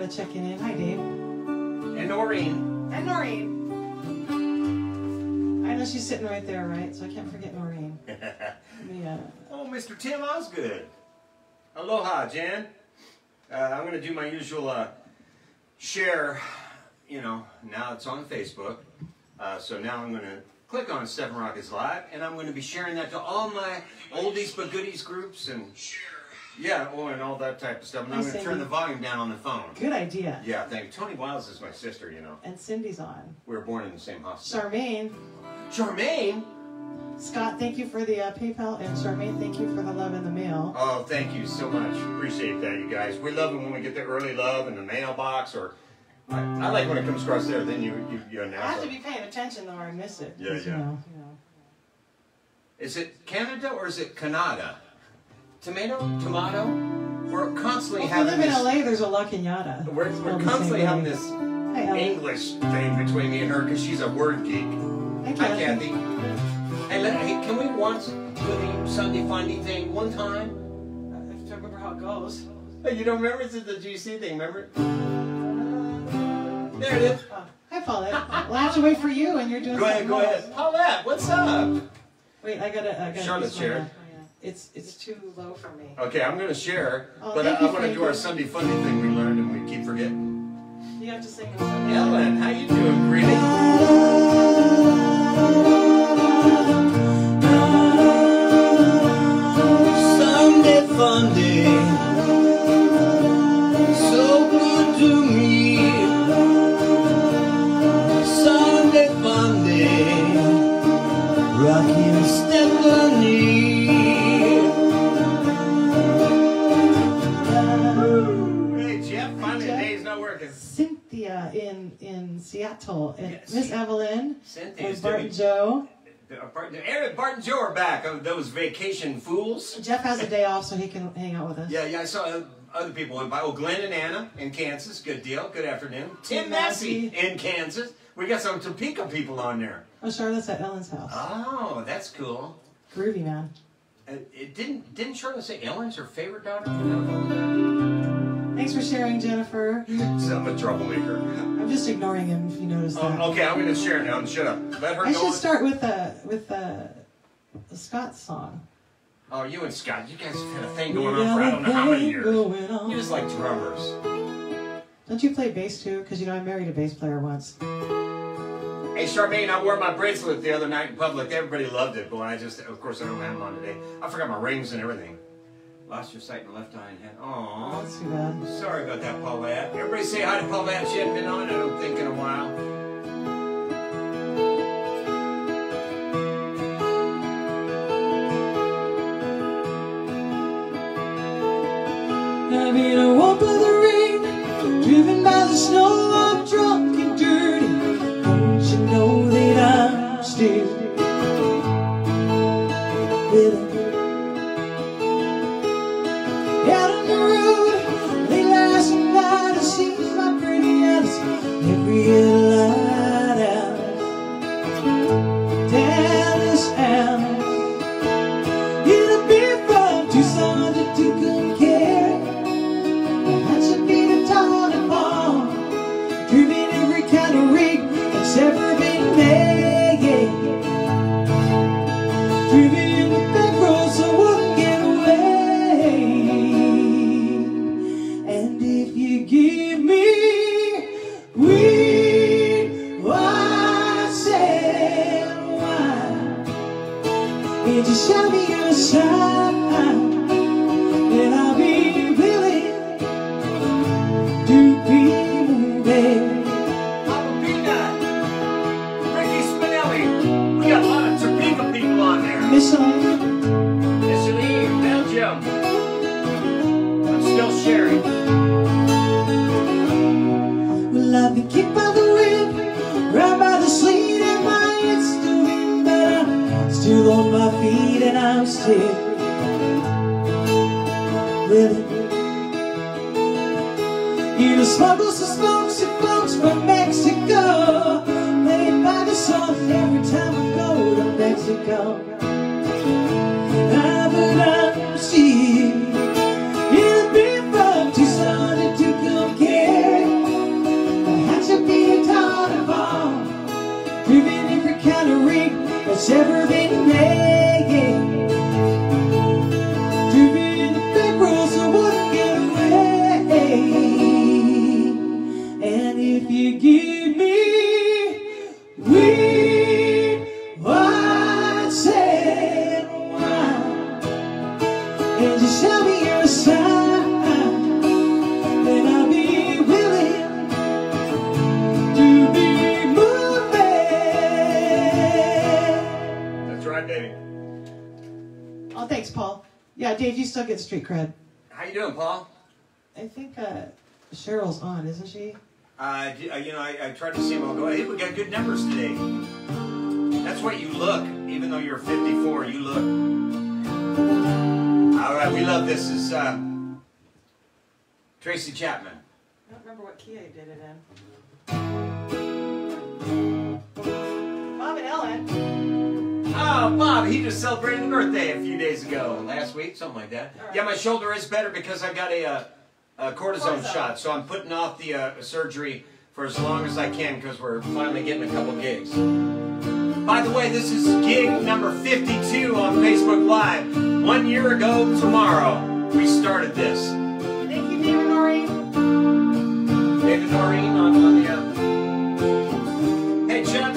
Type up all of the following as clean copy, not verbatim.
checking in. Hi, Dave. And Noreen. And Noreen. I know she's sitting right there, right? So I can't forget Noreen. Oh, Mr. Tim Osgood. Aloha, Jan. I'm going to do my usual share. You know, now it's on Facebook. So now I'm going to click on Seven Rockets Live, and I'm going to be sharing that to all my oldies but goodies groups and yeah, oh, and all that type of stuff. And I'm going to turn the volume down on the phone. Good idea. Yeah, thank you. Tony Wiles is my sister, you know. And Cindy's on. We were born in the same hospital. Charmaine. Charmaine? Scott, thank you for the PayPal, and Charmaine, thank you for the love in the mail. Oh, thank you so much. Appreciate that, you guys. We love it when we get the early love in the mailbox, or I like when it comes across there. Then you announce it. I have to be paying attention, though, or I miss it. Yeah, yeah. You know. Is it Canada or is it Canada? Tomato? We're constantly having this... this... If you live in LA, there's a La Cañada. We're constantly having this English thing between me and her because she's a word geek. Hi, Kathy. Hey, can we once do the Sunday Fundy thing one time? I have to remember how it goes. Hey, you don't remember? It's the GC thing, remember? There it is. Hi, Paulette. Well, I have to wait for you, and you're doing something Go ahead. Paulette, what's up? Wait, I gotta Charlotte share. It's too low for me. Okay, I'm gonna share, but I want to do our Sunday Fundy thing we learned and we keep forgetting. You have to sing the Sunday. Ellen, how you doing, Greedy? Sunday Fundy, so good to me. Sunday Fundy, Rocky and Stephanie. Hey Jeff, finally the day's not working. Cynthia in Seattle, and Yes. Miss Evelyn, Cynthia's and Bart and Joe. Aaron, Bart and Joe are back. Those vacation fools. Jeff has a day off, so he can hang out with us. Yeah, I saw other people went by. Oh, Glenn and Anna in Kansas. Good deal. Good afternoon. Tim Massey in Kansas. We got some Topeka people on there. Oh, Charlotte's at Ellen's house. Oh, that's cool. Groovy, man. It didn't Charlotte say Ellen's her favorite daughter? Thanks for sharing, Jennifer. So I'm a troublemaker. I'm just ignoring him, if you notice that. Okay, I'm going to share now. Shut up. Let her I go. should start with the Scott song. Oh, you and Scott, you guys have had a thing going on for I don't know how many years. You just like drummers. Don't you play bass too? Because, you know, I married a bass player once. Hey, Charmaine, I wore my bracelet the other night in public. Everybody loved it, but of course, I don't have them on today. I forgot my rings and everything. Lost your sight in the left eye and head. Aww. That's too bad. Sorry about that, Paulette. Everybody say hi to Paulette. She hadn't been on, I don't think, in a while. I mean, I walk by the rain, driven by the snow, I'm drunk and dirty. Don't you know that I'm still living? Out on the road, late last night, I see my pretty eyes, every light out, Dallas out. In a beer from Tucson to Tucumcari, that should be the Tony Farm, driven every kind of rig that's ever been made, driven the back roads so I wouldn't get away. And if you give me weed, I say why, and you show me your sign, then I'll be willing to be moving. Papa Peanut, Ricky Spinelli. We got a lot of Topeka people on there. Miss Elaine. Miss Elaine, Belgium. I'm still sharing. Well, I've been kicked by the wind, right by the sleet, and my head's still in, but I'm still on my feet, and I'm still willing. You know, smugglers and smokes and folks from Mexico, they buy the song every time I go to Mexico. But I'm still in a beer from Tucson to Tucumcari. driven every kind of rig that's ever been made, driven the back roads so wouldn't get away. And if you give me weed, white sand wine, and just show me your sign, then I'll be willing to be moving. That's right, Davey. Oh, thanks, Paul. Yeah, Dave, you still get street cred. How you doing, Paul? I think Cheryl's on, isn't she? You know, I tried to see him. I'll go, hey, we got good numbers today. That's what you look. Even though you're 54, you look. All right, we love this. This is Tracy Chapman. I don't remember what key I did it in. Bob and Ellen. Oh, Bob, he just celebrated a birthday a few days ago. Last week, something like that. Right. Yeah, my shoulder is better because I got a cortisone shot. So I'm putting off the surgery for as long as I can because we're finally getting a couple gigs. By the way, this is gig number 52 on Facebook Live. 1 year ago tomorrow, we started this. Thank you, David Noreen. David Noreen on the... Hey, Chuck.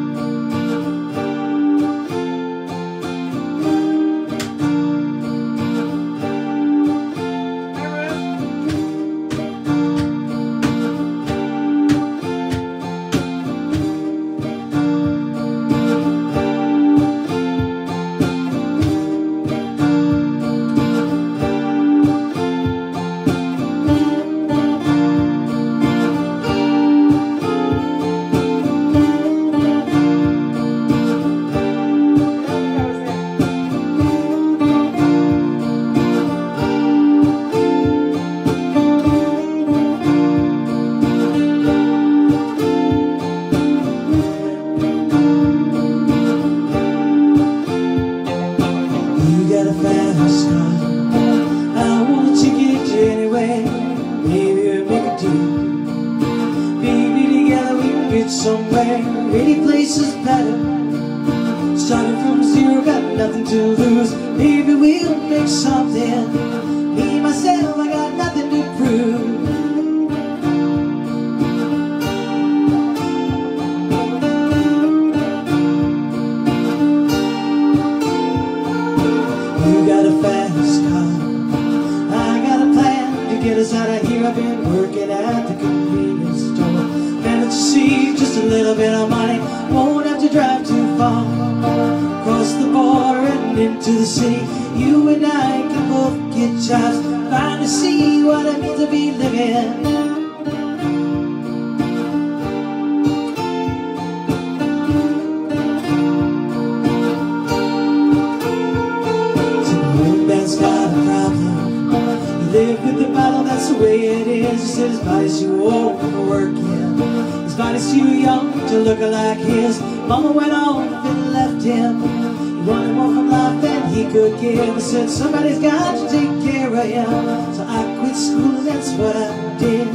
Somewhere, any place is better. Starting from zero, got nothing to lose. Maybe we'll make something. Me, myself, I got nothing to prove. You got a fast car, I got a plan to get us out of here. I've been working at the convenience store. To see just a little bit of money, won't have to drive too far. Cross the border and into the city, you and I can both get jobs, trying to see what it means to be living. So the old man's got a problem. You live with the battle, that's the way it is. He said his body's too old for working. His body's too young to look like his. Mama went off and left him. He wanted more from life than he could give. He said somebody's got to take care of him. So I quit school and that's what I did.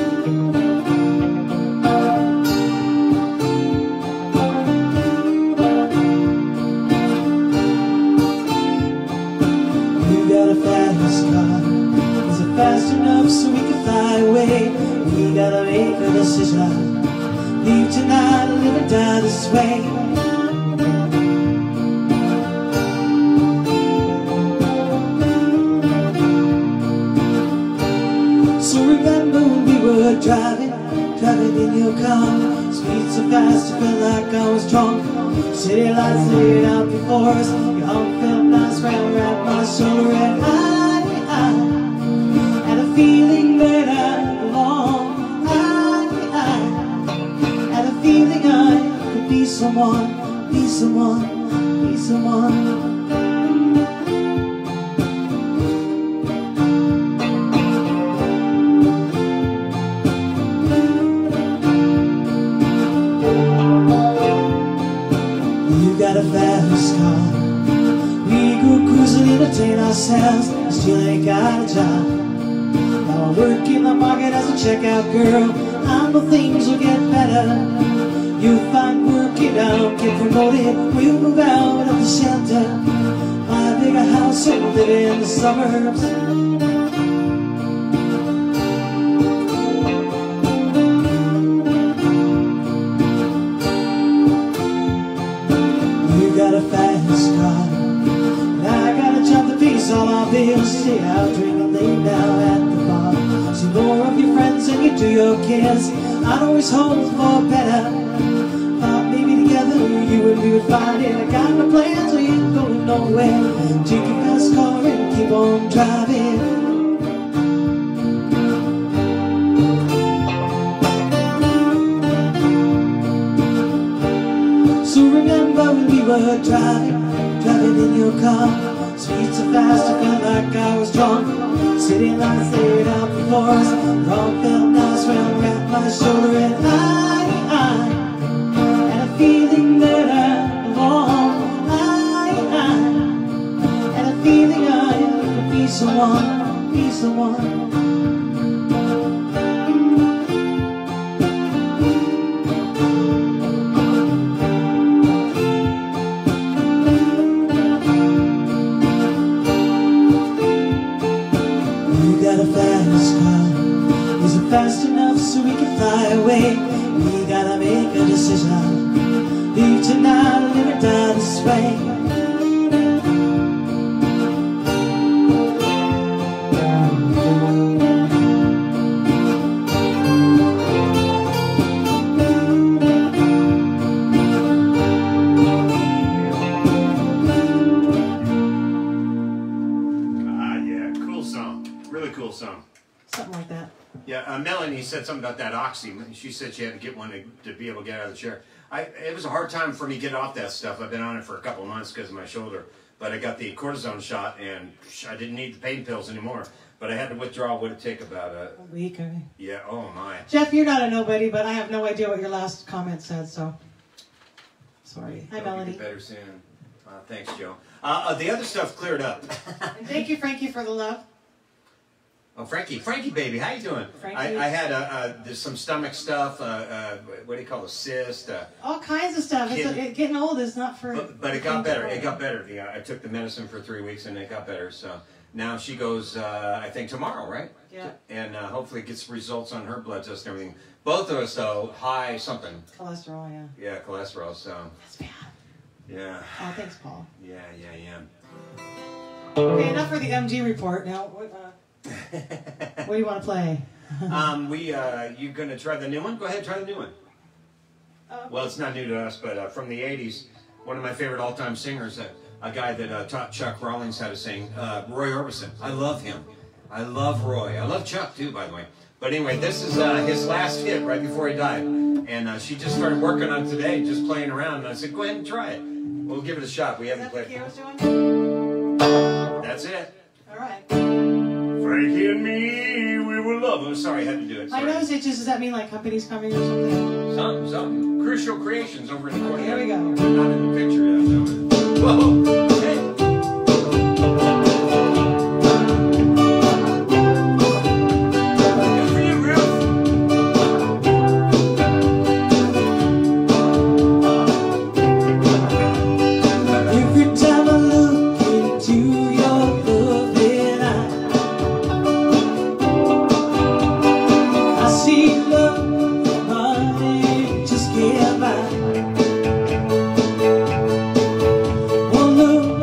You got a fast car. Is it fast enough so we can fly away? We gotta make a decision. Leave tonight or live and die this way. So remember when we were driving in your car. Speed so fast I felt like I was drunk. City lights laid out before us. Your arm felt nice ran around my shoulder. And I had a feeling that I belonged. Feeling I could be someone, be someone, be someone. You got a fast car. We go cruising, entertain ourselves. Still ain't got a job. Now I work in the market as a checkout girl. I know things will get better. You'll find work in promoted, we'll move out of the shelter, buy a bigger house and live in the suburbs. You got a fast car, and I gotta jump the piece on our bills. Stay out drinking late now at the bar. See more of your friends than you do your kids. I'd always hope for better. Thought maybe together you and me would find it. I got no plans, we ain't going nowhere. Take your fast car and keep on driving. So remember when we were driving in your car. Streets are fast, I felt like I was drunk. City lights laid out before us. Wrong felt nice when I wrapped my shoulder, and I had a feeling that I belong. I had a feeling I could be someone, be someone. Is it fast enough so we can fly away? We gotta make a decision. Leave tonight or live or die this way. Yeah, cool song. Really cool song. Something like that. Yeah, Melanie said something about that oxy. She said she had to get one to be able to get out of the chair. It was a hard time for me to get off that stuff. I've been on it for a couple of months because of my shoulder. But I got the cortisone shot, and I didn't need the pain pills anymore. But I had to withdraw. Would it take about A week, or... Yeah, oh my. Jeff, you're not a nobody, but I have no idea what your last comment said, so... Sorry. Hi, Melanie. Get better soon. Thanks, Joe. The other stuff cleared up. And thank you, Frankie, for the love. Oh, Frankie, baby, how you doing? Frankie. I had there's some stomach stuff. What do you call a cyst? All kinds of stuff. Getting old is not for... But it got better. It got better. Yeah, I took the medicine for 3 weeks and it got better. So now she goes, I think tomorrow, right? Yeah. And hopefully gets results on her blood test and everything. Both of us, though, high something. Cholesterol, yeah. Yeah, cholesterol. So. That's bad. Yeah. Oh, thanks, Paul. Yeah. Okay, enough for the MG report. Now, what do you want to play? You gonna try the new one? Go ahead, try the new one. Well, it's not new to us, but from the '80s, one of my favorite all-time singers, a guy that taught Chuck Rawlings how to sing, Roy Orbison. I love him. I love Roy. I love Chuck too, by the way. But anyway, this is his last hit right before he died, and she just started working on it today, just playing around. And I said, go ahead and try it. We'll give it a shot. We haven't played. Is that what Kira's doing? That's it. All right. Frankie and me, we were lovers. Sorry, I had to do it. My Sorry. nose itches. Does that mean like company's coming or something? Something. Crucial Creations over in the corner. Here we go. Not in the picture yet, so. Whoa. Hey. Good for you, Ruth. Every time I look into your loving eyes, I see love running, just get by. One look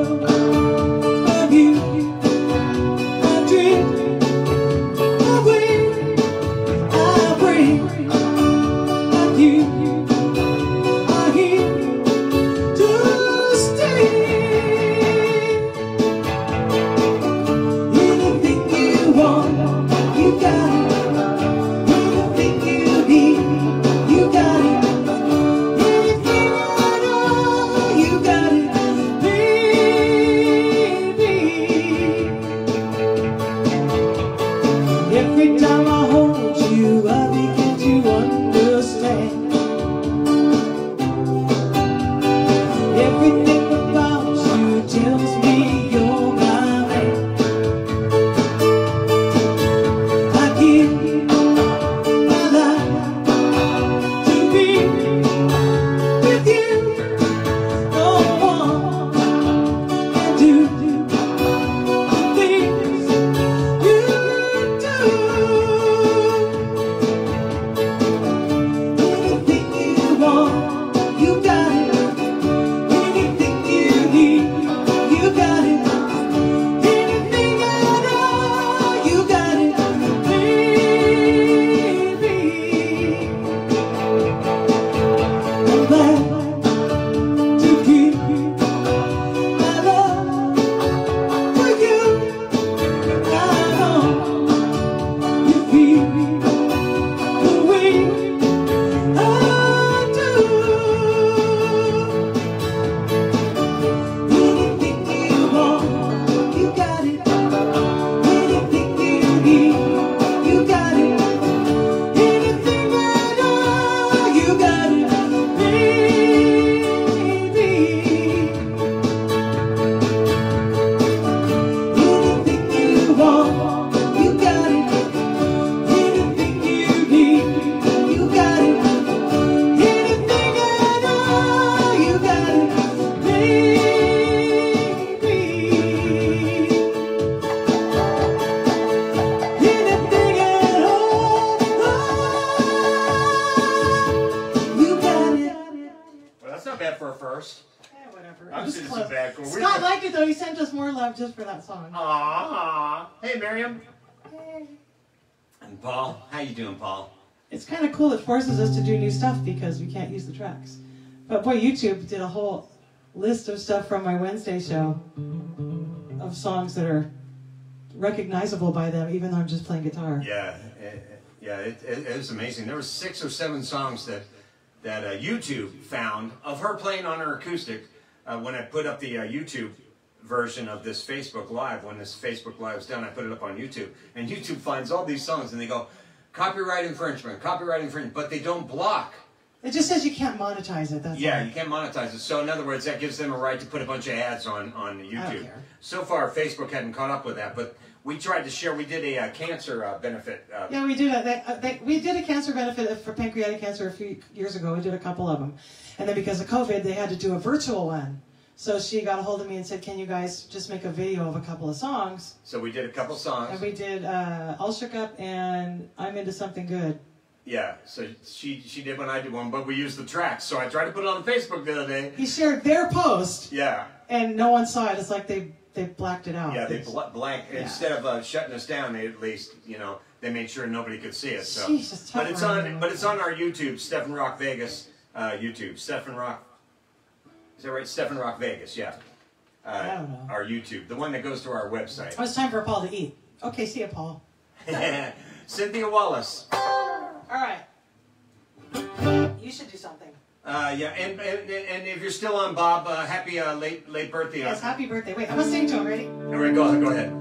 not bad for a first. Yeah, whatever. I'm It was just close. a bad girl. Scott liked it though. He sent us more love just for that song. Aww. Hey, Miriam. And Paul. How you doing, Paul? It's kind of cool. It forces us to do new stuff because we can't use the tracks. But boy, YouTube did a whole list of stuff from my Wednesday show of songs that are recognizable by them, even though I'm just playing guitar. Yeah, it was amazing. There were 6 or 7 songs that YouTube found of her playing on her acoustic when I put up the YouTube version of this Facebook Live. When this Facebook Live is done, I put it up on YouTube. And YouTube finds all these songs and they go, copyright infringement, but they don't block. It just says you can't monetize it. That's all. You can't monetize it. So in other words, that gives them a right to put a bunch of ads on YouTube. I don't care. So far, Facebook hadn't caught up with that, but we tried to share. We did a cancer benefit. Yeah, we did we did a cancer benefit for pancreatic cancer a few years ago. We did a couple of them. And then because of COVID, they had to do a virtual one. So she got a hold of me and said, can you guys just make a video of a couple of songs? So we did a couple songs. And we did All Shook Up and I'm Into Something Good. Yeah, so she did one, I did one, but we used the tracks. So I tried to put it on Facebook the other day. He shared their post. Yeah. And no one saw it. It's like they blacked it out. Yeah, they blank. Yeah. Instead of shutting us down, they at least, they made sure nobody could see it. So. Jesus, but it's on our YouTube, Stephen Rock Vegas YouTube. Stephen Rock. Is that right? Stephen Rock Vegas, yeah. I don't know. Our YouTube, the one that goes to our website. Oh, it's time for Paul to eat. Okay, see you, Paul. Cynthia Wallace. All right. You should do something. Yeah, and if you're still on, Bob, happy late birthday. Yes, happy birthday. Wait, I'm going to sing to him. Ready? All right, go ahead.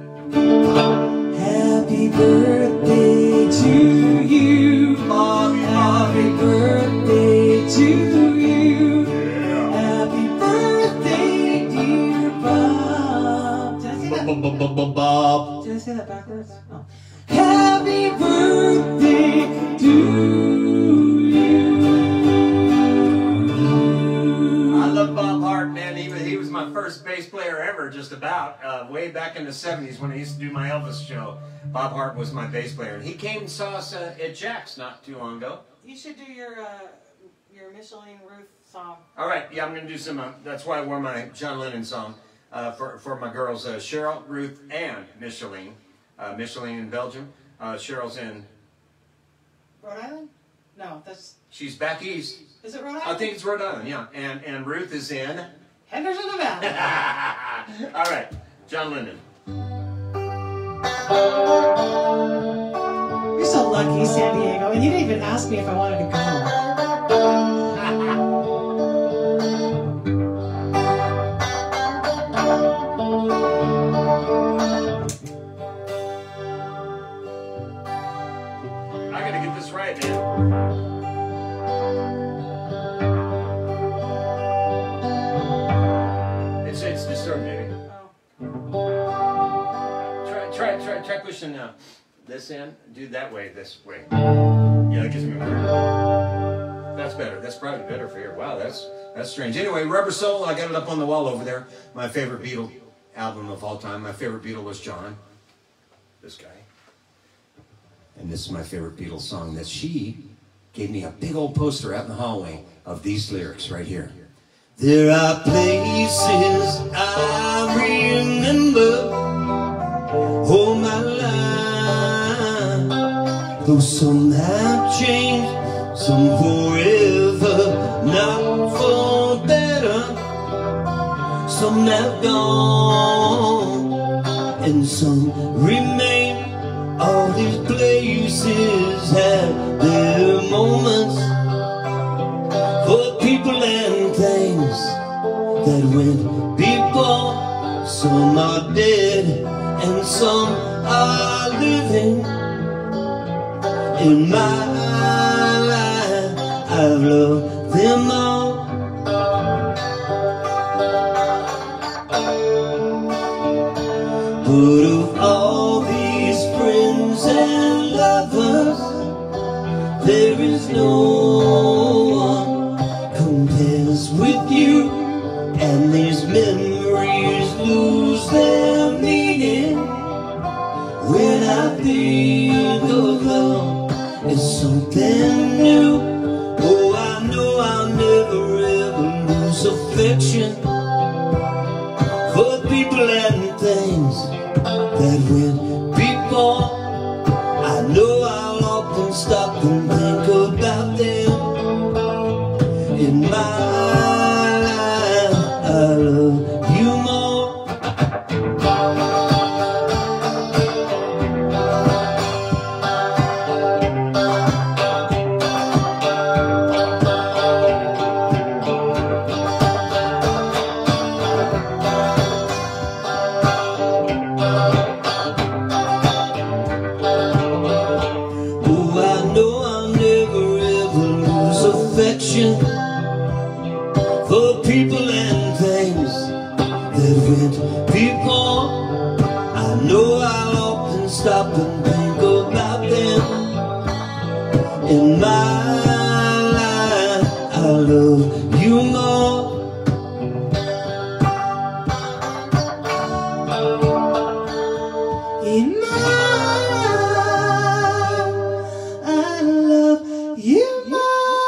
Happy birthday to you. Bobby. Happy birthday to you. Yeah. Happy birthday, dear Bob. Did I say that? Bob. Did I say that backwards? Oh. Happy birthday to you. I love Bob Hart, man. He was my first bass player ever, just about, way back in the 70s when I used to do my Elvis show. Bob Hart was my bass player. And he came and saw us at Jack's not too long ago. You should do your Micheline Ruth song. All right, yeah, I'm going to do some, that's why I wore my John Lennon song for my girls, Cheryl, Ruth, and Micheline. Micheline in Belgium. Cheryl's in... Rhode Island? No, that's... She's back east. Is it Rhode Island? I think it's Rhode Island, yeah. And Ruth is in... Henderson, Nevada. All right, John Lennon. You're so lucky, San Diego. And you didn't even ask me if I wanted to go. I gotta get this right, man. It's disturbed, maybe. Try pushing this in. Do that way, this way. Yeah, that gives me more. That's better. That's probably better for you. Wow, that's strange. Anyway, Rubber Soul, I got it up on the wall over there. My favorite Beatle album of all time. My favorite Beatle was John. This guy. And this is my favorite Beatles song that she gave me a big old poster out in the hallway of these lyrics right here. There are places I remember all my life, though some have changed, some forever, not for better. Some have gone and some remain. All these places have their moments for people and things that went before. Some are dead and some are living. In my life, I've loved them all. But of all these friends and lovers, there is no one compares with you. And these memories lose their meaning when I think of love as something new. Oh, I know I'll never ever lose lose affection for people and things that when people I know I'll often stop and think about them. In my life I love you more. For people and things that went before, I know I'll often stop and think about them. In my life, I love you more. In my life, I love you more.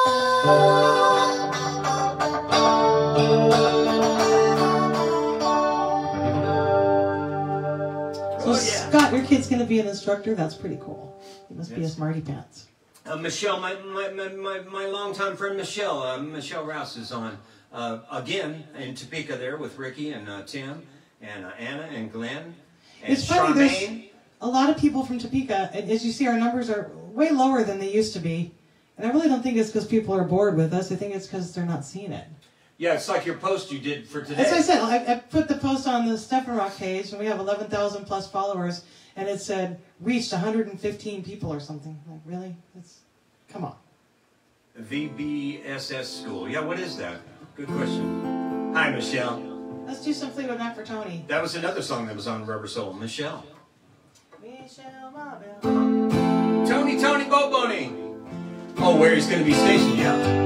Scott, your kid's going to be an instructor? That's pretty cool. He must be a smarty pants. Michelle, my longtime friend Michelle, Michelle Rouse is on again in Topeka there with Ricky and Tim and Anna and Glenn and It's funny, there's Charmaine. a lot of people from Topeka, and as you see, our numbers are way lower than they used to be. And I really don't think it's because people are bored with us. I think it's because they're not seeing it. Yeah, it's like your post you did for today. As I said, I put the post on the Stephen Rock page, and we have 11,000 plus followers, and it said, reached 115 people or something. Like, really? Come on. VBSS School. Yeah, what is that? Good question. Hi, Michelle. Let's do some Fleetwood Mac for Tony. That was another song that was on Rubber Soul. Michelle. Michelle Mabel. Tony Boboni. Oh, where he's going to be stationed, yeah.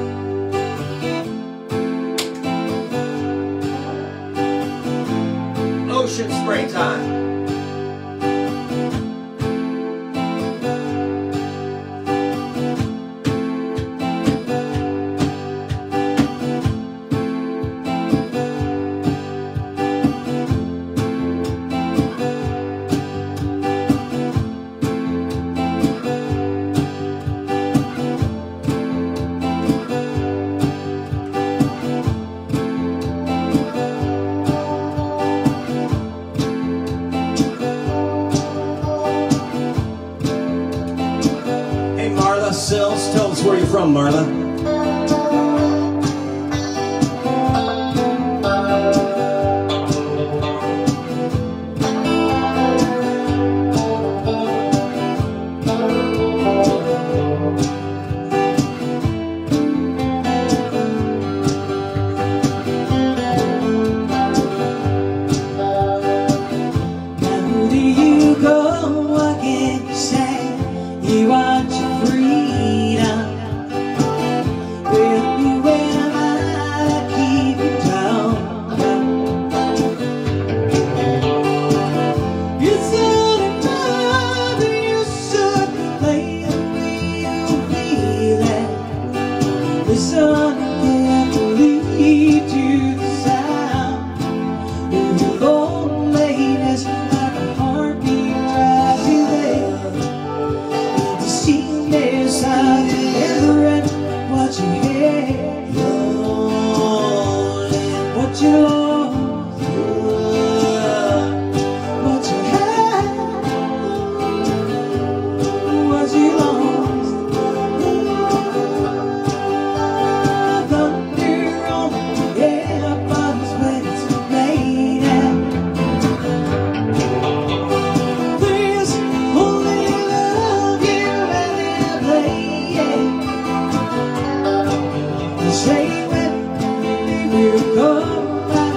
Ocean Spray Time. Tell us where you're from, Marla. Now who do you go? What can you say? You want your freedom. Well, who am I to keep you down? You said enough, you should play the way you feel it. Listen carefully to the sound of your loneliness, like a heartbeat drives you there. The sweetness of every what you had, what you lost, what you had, what you lost. Thunder on the air, bottoms when it's made out. There's only love you really play. Say when you come back.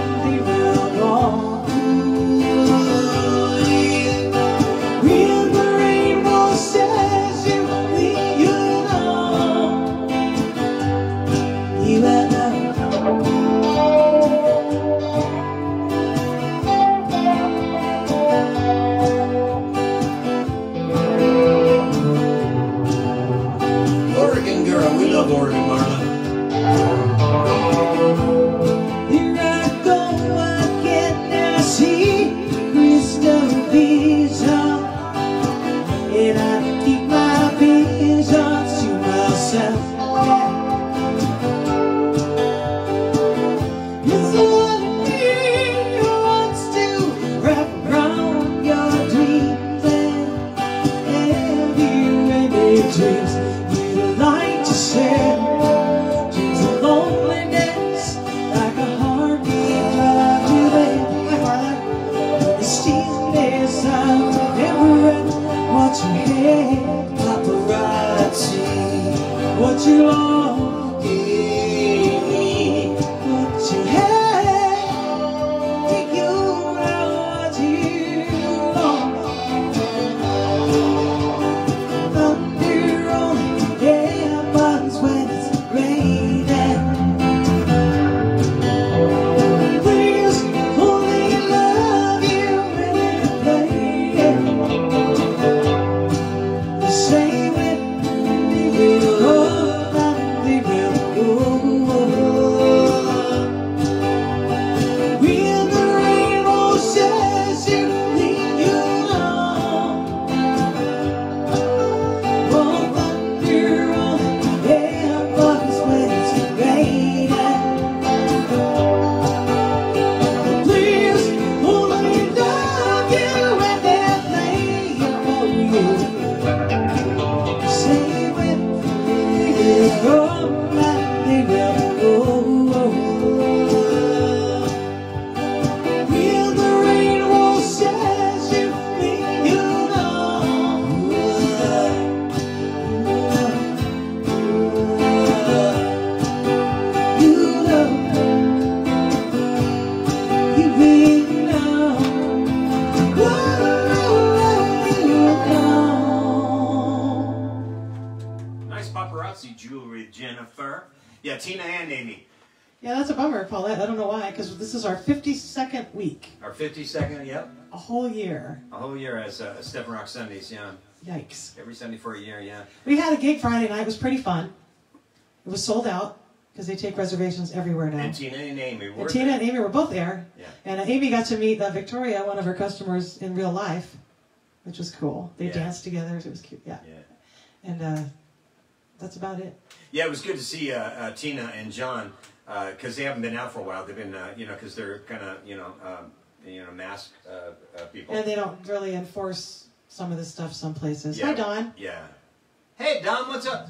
Yeah, that's a bummer, Paulette. I don't know why, because this is our 52nd week. Our 52nd, yep. A whole year. A whole year as Step Rock Sundays, yeah. Yikes. Every Sunday for a year, yeah. We had a gig Friday night. It was pretty fun. It was sold out, because they take reservations everywhere now. And Tina and Amy were Tina and Amy were both there. Yeah. And Amy got to meet Victoria, one of her customers, in real life, which was cool. They danced together. It was cute. Yeah. And that's about it. Yeah, it was good to see Tina and John, because they haven't been out for a while. They've been, because they're kind of, masked people. And they don't really enforce some of this stuff some places. Hi, Don. Yeah. Hey, Don, what's up?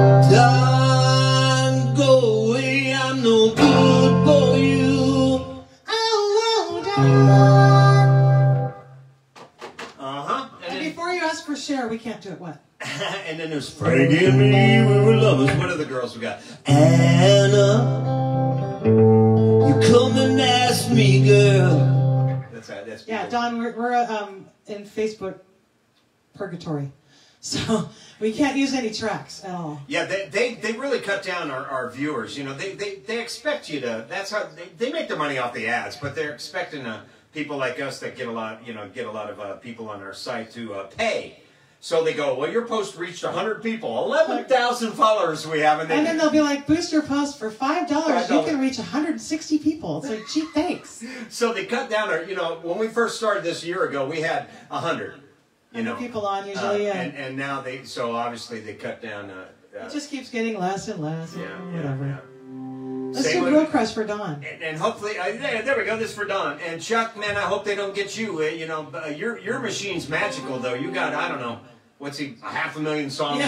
Don, go away, I'm no good for you. Oh, Don. Uh-huh. And before you ask for share, we can't do it. What? And then there's Frankie and me, we were lovers. What are the girls we got? Anna, you come and ask me, girl. That's yeah, Don, we're in Facebook purgatory. So we can't use any tracks at all. Yeah, they really cut down our viewers. You know, they expect you to. That's how they make their money off the ads, but they're expecting people like us that get a lot of people on our site to pay. So they go, well, your post reached 100 people, 11,000 followers we have, and then they'll be like, boost your post for $5. You can reach 160 people. It's like, gee, thanks. So they cut down our. When we first started this a year ago, we had 100. People on usually, and now so obviously they cut down. It just keeps getting less and less. Whatever. Yeah. Let's do Girl Crush for Don. And hopefully, there we go. This is for Don. And Chuck, man, I hope they don't get you. Your machine's magical though. You got, I don't know, what's he? 500,000 songs.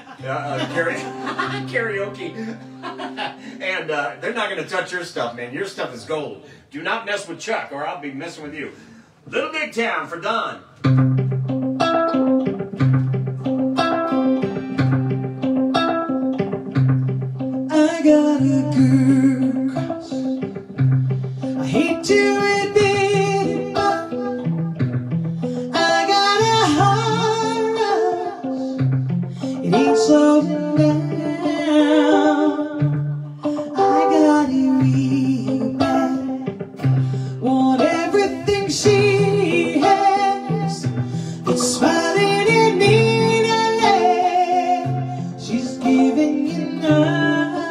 Karaoke. And they're not going to touch your stuff, man. Your stuff is gold. Do not mess with Chuck, or I'll be messing with you. Little Big Town for Don. I got a girl crush. I hate to admit it, but I got a heart rush. It ain't slowing down. I got it real bad. Want everything she has. It's smiling at me now. She's giving you none.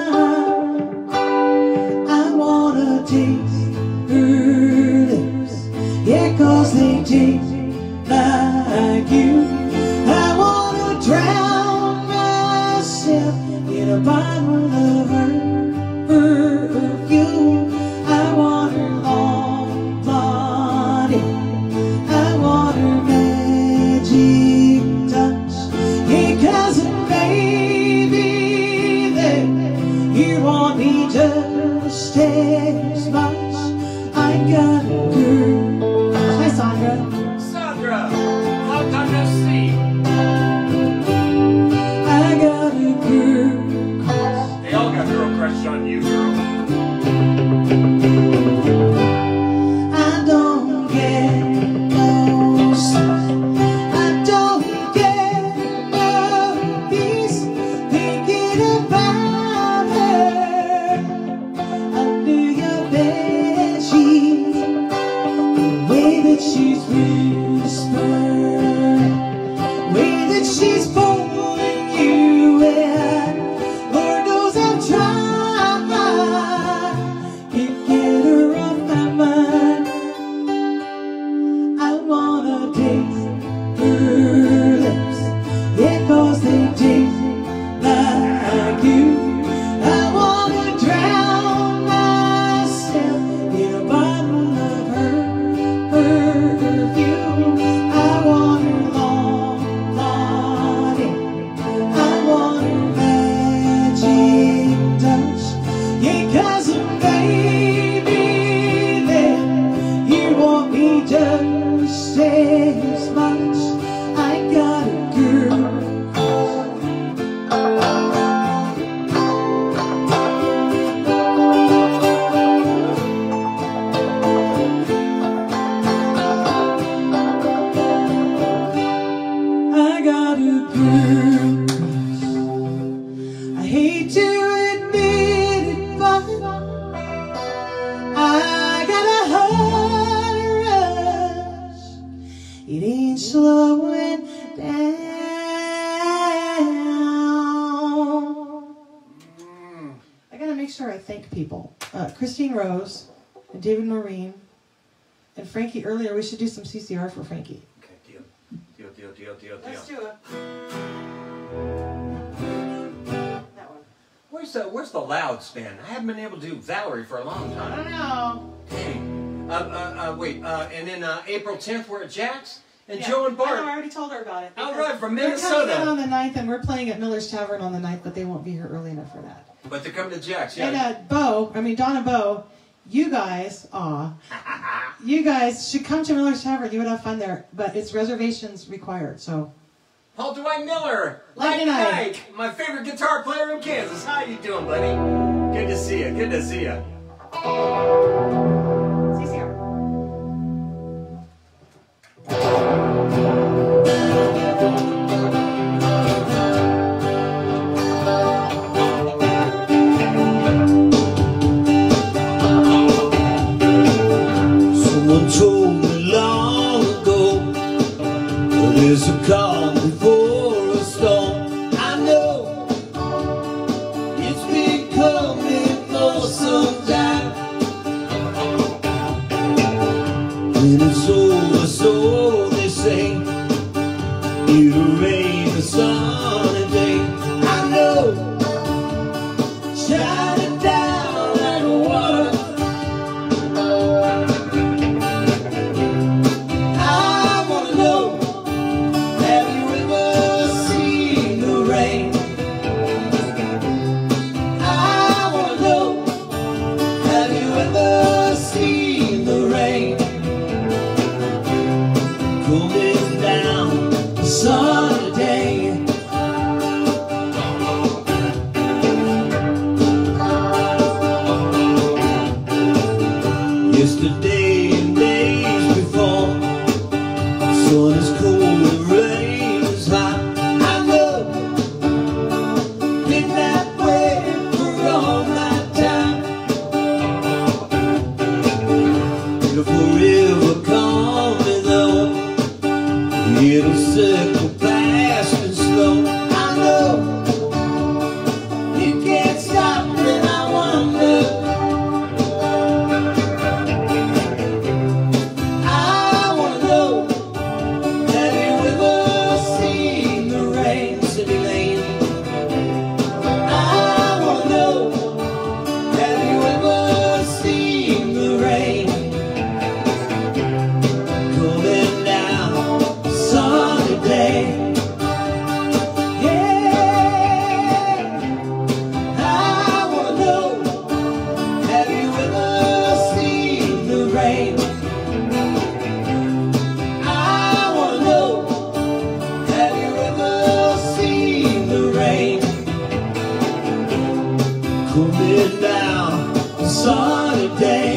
Taste her lips, yeah, 'cause they taste like you. I wanna drown myself in a bottle of her perfume. I want her long body, I want her magic touch. Yeah, 'cause baby, then you want me just as much. I got a girl. Hi, Sandra. Sandra, long time no see. I got a girl crush. They all got girl crush on you, girl. I don't get no sleep. I don't get no peace thinking about her under your bed sheets. The way that she's whispering, the way that she's pulling you in. Lord knows I've tried, can't get her off my mind. I wanna taste her lips, yeah, 'cause they taste like you. I wanna drown myself in a bottle of her perfume. people. Christine Rose and David Noreen and Frankie earlier. We should do some CCR for Frankie. Okay, deal. Let's do it. That one. Where's the loud span? I haven't been able to do Valerie for a long I time. don't know. Dang. Wait. And then April 10th we're at Jack's and Yeah, Joe and Bart. I know, I already told her about it. All right, from They're coming in Minnesota. on the 9th, and we're playing at Miller's Tavern on the 9th, but they won't be here early enough for that. But they're coming to Jack's. Yeah. And Don and Bo, you guys should come to Miller's Tavern. You would have fun there, but it's reservations required. So, Paul Dwight Miller, Lightning Ike, my favorite guitar player in Kansas. How you doing, buddy? Good to see you. Good to see you. CCR. Someone told me long ago there's a calm before a storm. I know it's been coming for some time. When it's over, so they say, it'll rain a sunny day. I know, shining down like water. I wanna know, have you ever seen the rain? I wanna know, have you ever seen the rain? Coming down a sunny day. Yesterday and days before, sun is cold and rain is hot. I know, been that way for all my time. It'll forever coming though, it'll circle fast and slow. I know, it can't stop and I wonder, I wanna know, have you ever seen the rain, City Lane? I wanna know, have you ever seen the rain? Coming down a sunny day. Yeah, I wanna know, have you ever seen the rain? I wanna know, have you ever seen the rain? Coming down a sunny day.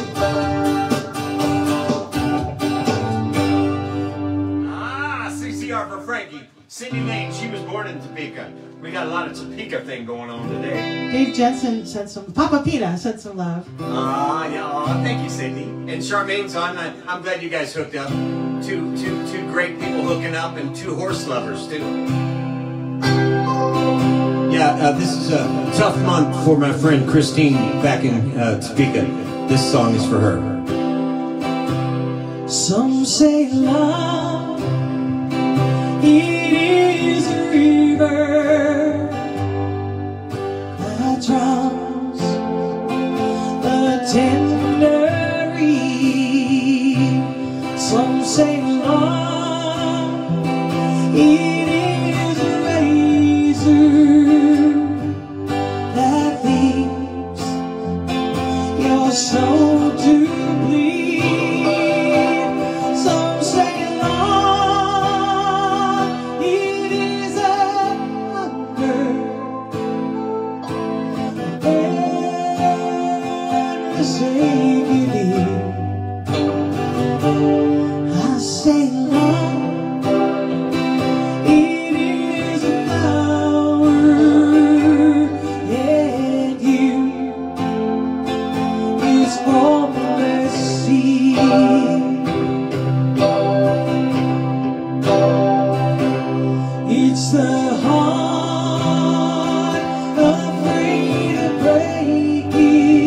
CCR for Frankie. Cindy Lane, she was born in Topeka. We got a lot of Topeka thing going on today. Dave Jensen sent some. Papa Pina sent some love. Thank you, Cindy. And Charmaine's on. I'm glad you guys hooked up. Two great people hooking up, and two horse lovers too. Yeah, this is a tough month for my friend Christine back in Topeka. This song is for her. Some say love, it is a river that drowns the tender reed. Some say love, it is a razor that leaves your soul to bleed. Some say love, it is a hunger, endless agony. I say love, it is a power, and you is from the sea. It's the heart afraid of breaking.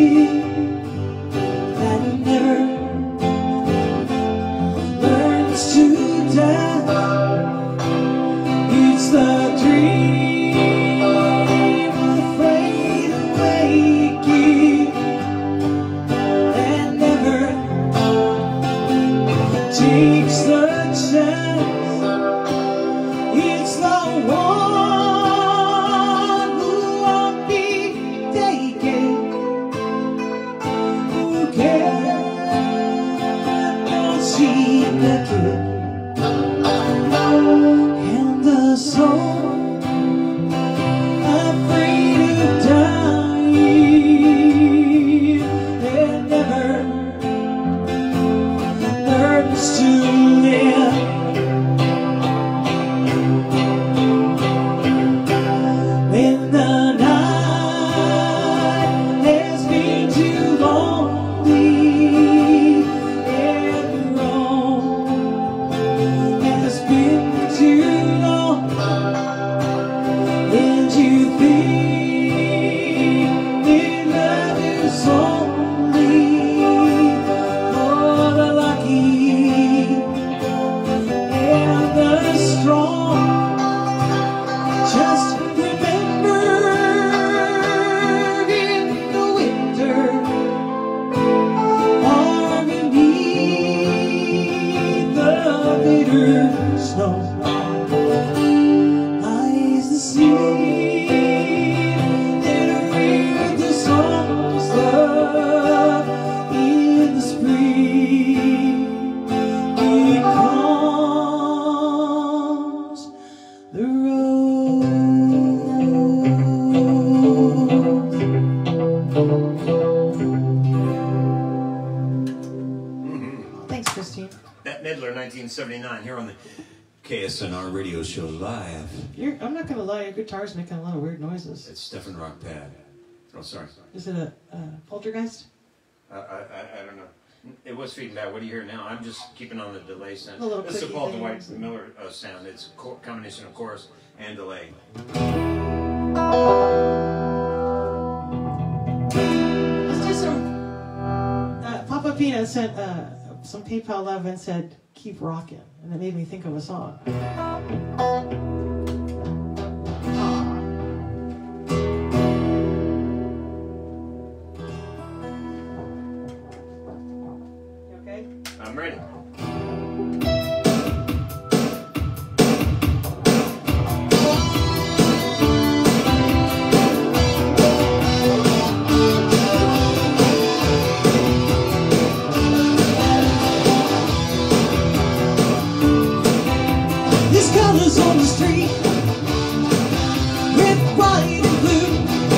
through the snow lies the sea that reads the songs of in the spring becomes the road. Thanks, Christine. Bette Midler, 1979, here on the KSNR radio show live. I'm not going to lie, your guitar's making a lot of weird noises. It's Stephen Rock Pad. Oh, sorry. Is it a poltergeist? I don't know. It was feeding back. What do you hear now? I'm just keeping on the delay sound. The little This is a clicky Paul things. Dwight Miller sound. It's a combination of chorus and delay. Let's do some. Papa Pina sent some PayPal love and said, "Keep rocking," and it made me think of a song. You okay? I'm ready. There's colors on the street, red, white, and blue.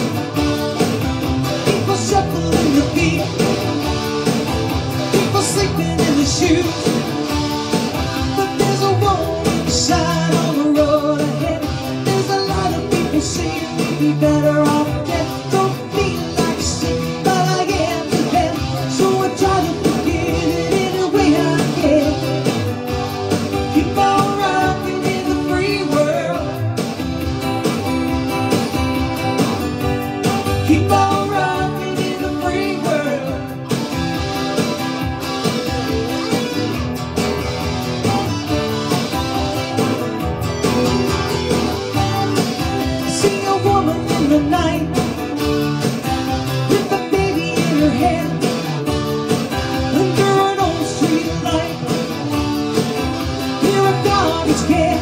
People shuffling the feet, people sleeping in the shoes. But there's a warning sign on the road ahead. There's a lot of people saying we'd be better off dead. Don't feel like sick, but I am to bed. So I try to forget it any way I can. Keep on rocking in the free world. Keep on rocking in the free world. See a woman in the night with a baby in her hand under an old street light. Hear a garbage can.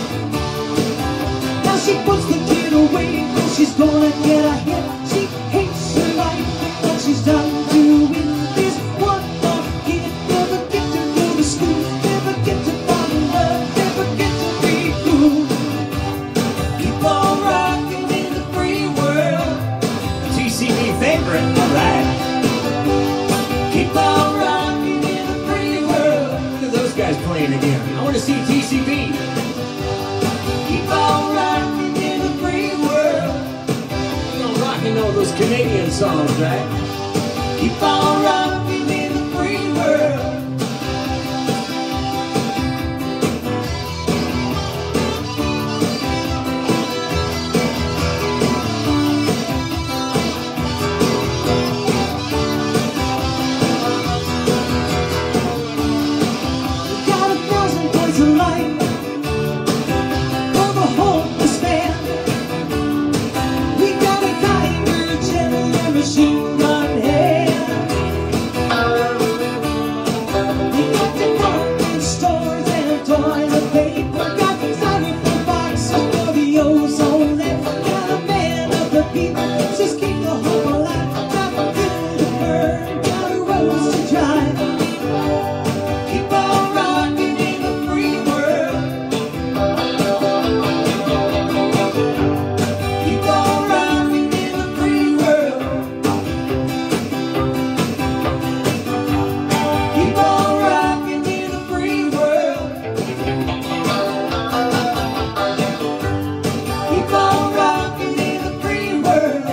Now she puts the kid away, and she's gonna get ahead. She hates her life, what she's done to it. This one more kid never get to go to school, never get to fall in love, never get to be cool. Keep on rocking in the free world. TCB favorite. All right. Keep on rocking in the free world. Look at those guys playing again. I want to see TCB. Keep on rocking in the free world. You know, rocking all those Canadian songs, right? Keep on rocking in the free world. Got 1,000 points of light for the hopeless man. We got a kinder, gentler machine gun hand. We got department stores and toilet paper. Got styrofoam boxes for the ozone layer. Got a man of the people, just keep the hope alive. Got fuel to burn, got a rose to drive. Keep on rocking in the free world. Keep on rocking in the free world. Keep on rocking in the free world. Keep on rocking in the free world.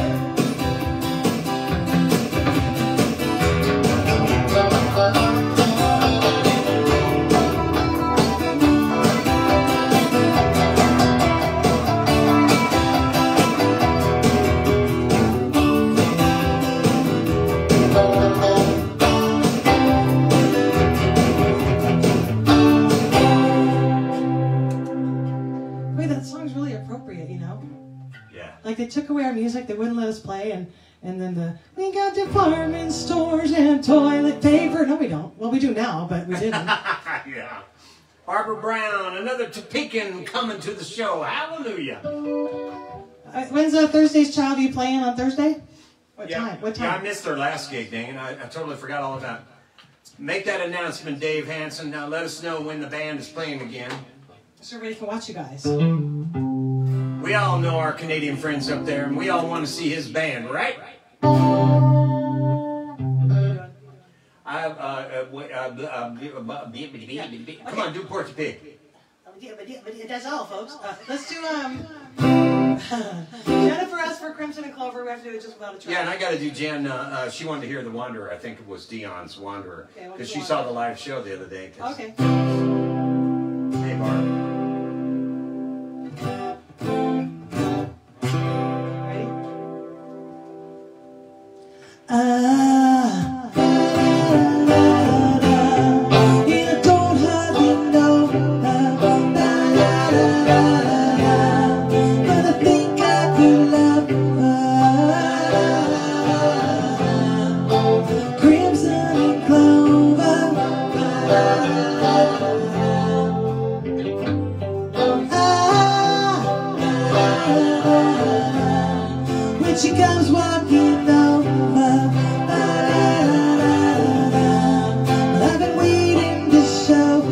Wait, that song's really appropriate, you know? Yeah. Like they took away our music, they wouldn't let us play, and then we got department stores and toilet paper. No, we don't. Well, we do now, but we didn't. Yeah. Barbara Brown, another Topeka coming to the show. Hallelujah. When's Thursday's Child? Are you playing on Thursday? What time? What time? Yeah, I missed their last gig, dang, and I totally forgot all about it. Make that announcement, Dave Hansen. Now let us know when the band is playing again. So everybody can watch you guys. We all know our Canadian friends up there, and we all want to see his band, right? Come on, do Porky Pig. That's all, folks. Let's do Jennifer asked for Crimson and Clover. We have to do it just without a track. Yeah, and I got to do Jen. She wanted to hear The Wanderer. I think it was Dion's Wanderer, because she saw the live show the other day. Okay. Hey, Barb. She comes walking over, but I've been waiting to show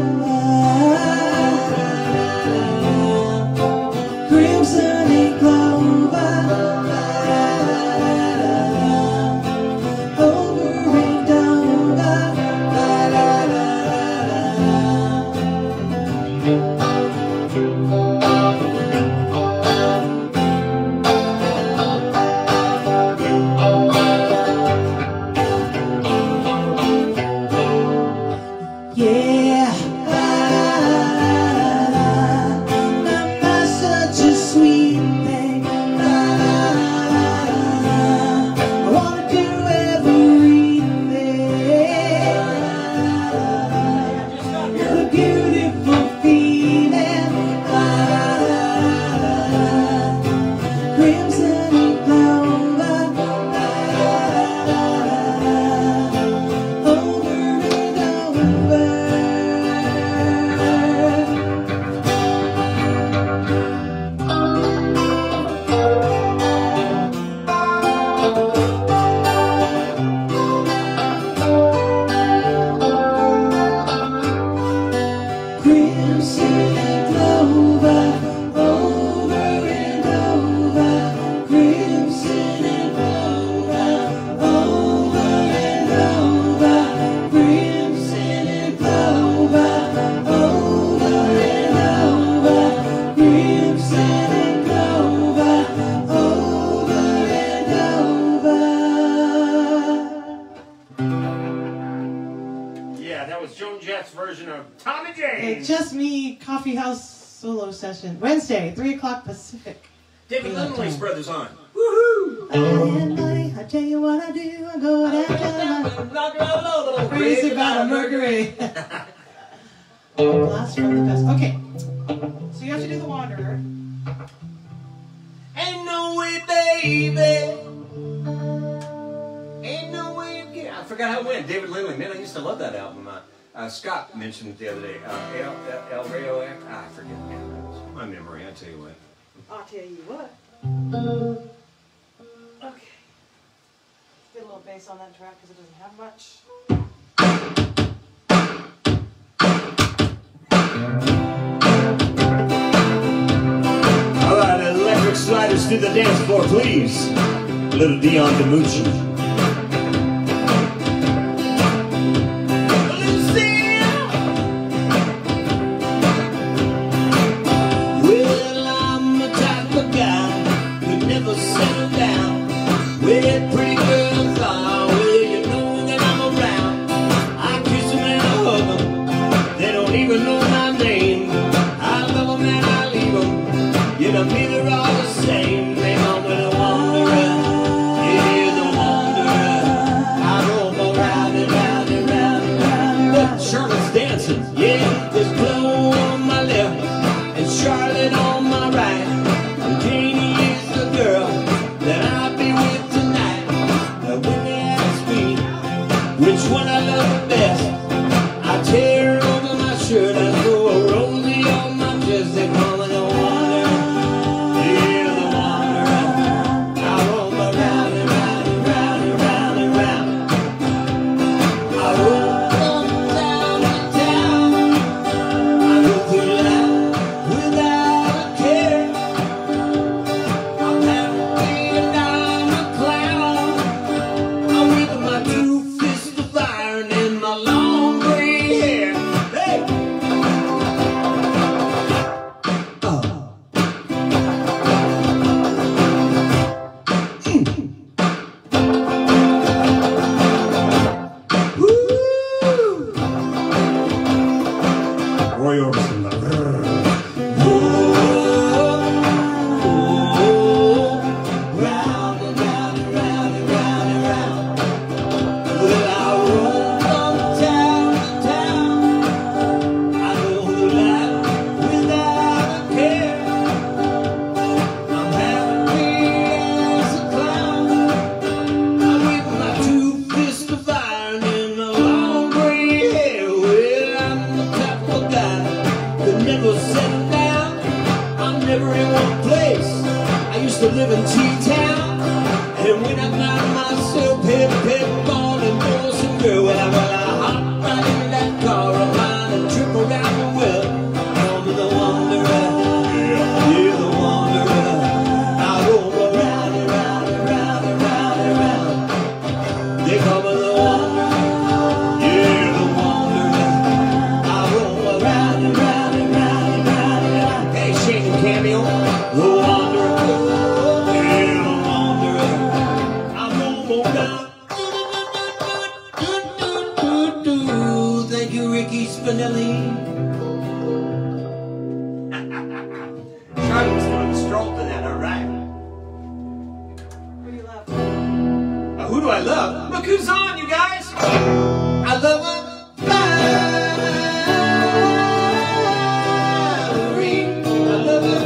her crimson and clover, over and yeah, such a sweet thing. I wanna do everything. You're a beautiful feeling. Crimson and clover, over and over. Crimson and clover, over and over. Crimson and clover, over and over. Crimson and clover, over and over. Crimson and clover, over and over. Yeah, that was Joan Jett's version of Tommy James. Just Me Coffee House solo session. Wednesday, 3 o'clock Pacific. David Lindley's brothers on. I tell you what I do, I go down. Crazy about a Mercury. Blast from the past. Okay. So you have to do The Wanderer. Ain't no way, baby. Ain't no way of getting. I forgot how it went. David Lindley. Man, I used to love that album. Scott mentioned it the other day. El Rayo. I forget. Man, that was my memory. I tell you what. I'll tell you what. Okay. Let's get a little bass on that track because it doesn't have much. All right, electric sliders to the dance floor, please. Little Dion DiMucci. Well, I'm the type of guy who never settle down. Where pretty girls are, well, you know that I'm around. I kiss them and I hug them. They don't even know my name. I love them and I leave them. Yet I'm neither all the same. They call me the wanderer. Yeah, the wanderer. I roam around and round and round and round. Look, Charlotte's dancing. Yeah, there's Flo on my left and Charlotte on my right. And Janie is the girl that I'll be with tonight. But when they ask me which one I love the best, I tear over my shirt and throw a Well, I hop right in that car of mine and trip around the world. I'm the wanderer, yeah, the wanderer. I roam around and round and round and round and round. They call me the wanderer, yeah, the wanderer. I roam around and round and round and round and round. Hey, shaking cameo, the wanderer, yeah, the wanderer. I roam around. Thank you, Ricky Spinelli. Charlie was going to stroll to that, all right? Who do you love? Who do I love? Look who's on, you guys! I love her. Valerie. I love her.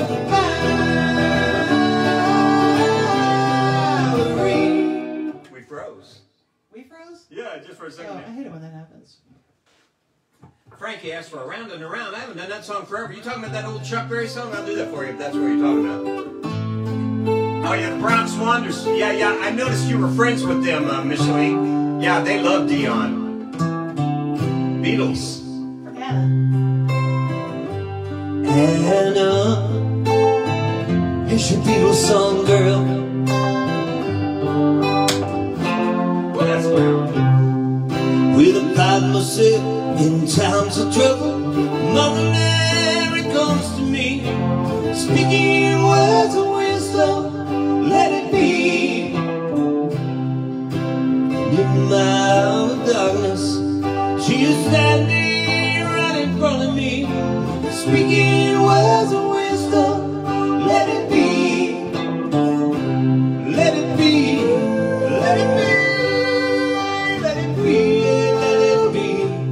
Valerie. We froze. We froze? Yeah, just for a Oh, second. I hate it when that happens. Frankie asked for Around and Around. I haven't done that song forever. You talking about that old Chuck Berry song? I'll do that for you if that's what you're talking about. Oh yeah, the Bronx Wanderers. Yeah, I noticed you were friends with them, Micheline. Yeah, they love Dion. Beatles. Anna. Anna, here's your Beatles song, girl. Well, that's brown. With a find myself in times of trouble, Mother Mary comes to me, speaking words of wisdom, let it be. In my hour of darkness, she is standing right in front of me, speaking words of wisdom, let it be. Let it be, let it be, let it be, let it be.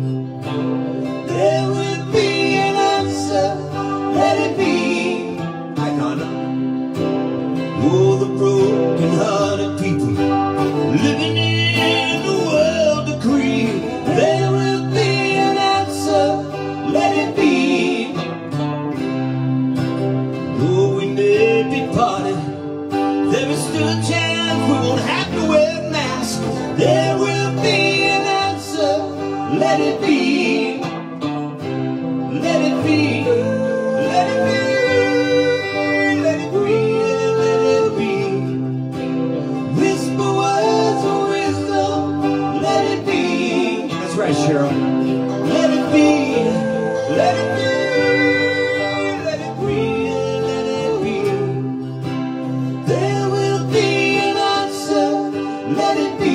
There will be an answer, let it be. I don't know. Oh, the broken-hearted people living in the world decree. There will be an answer, let it be. Though we may be parted, there is still a chance we won't have to wear masks. There will be an answer, let it be. Let it be, let it be, let it be, let it be. Whisper words of wisdom, let it be. That's right, Cheryl. Let it be, let it be, let it be, let it be. There will be an answer, let it be.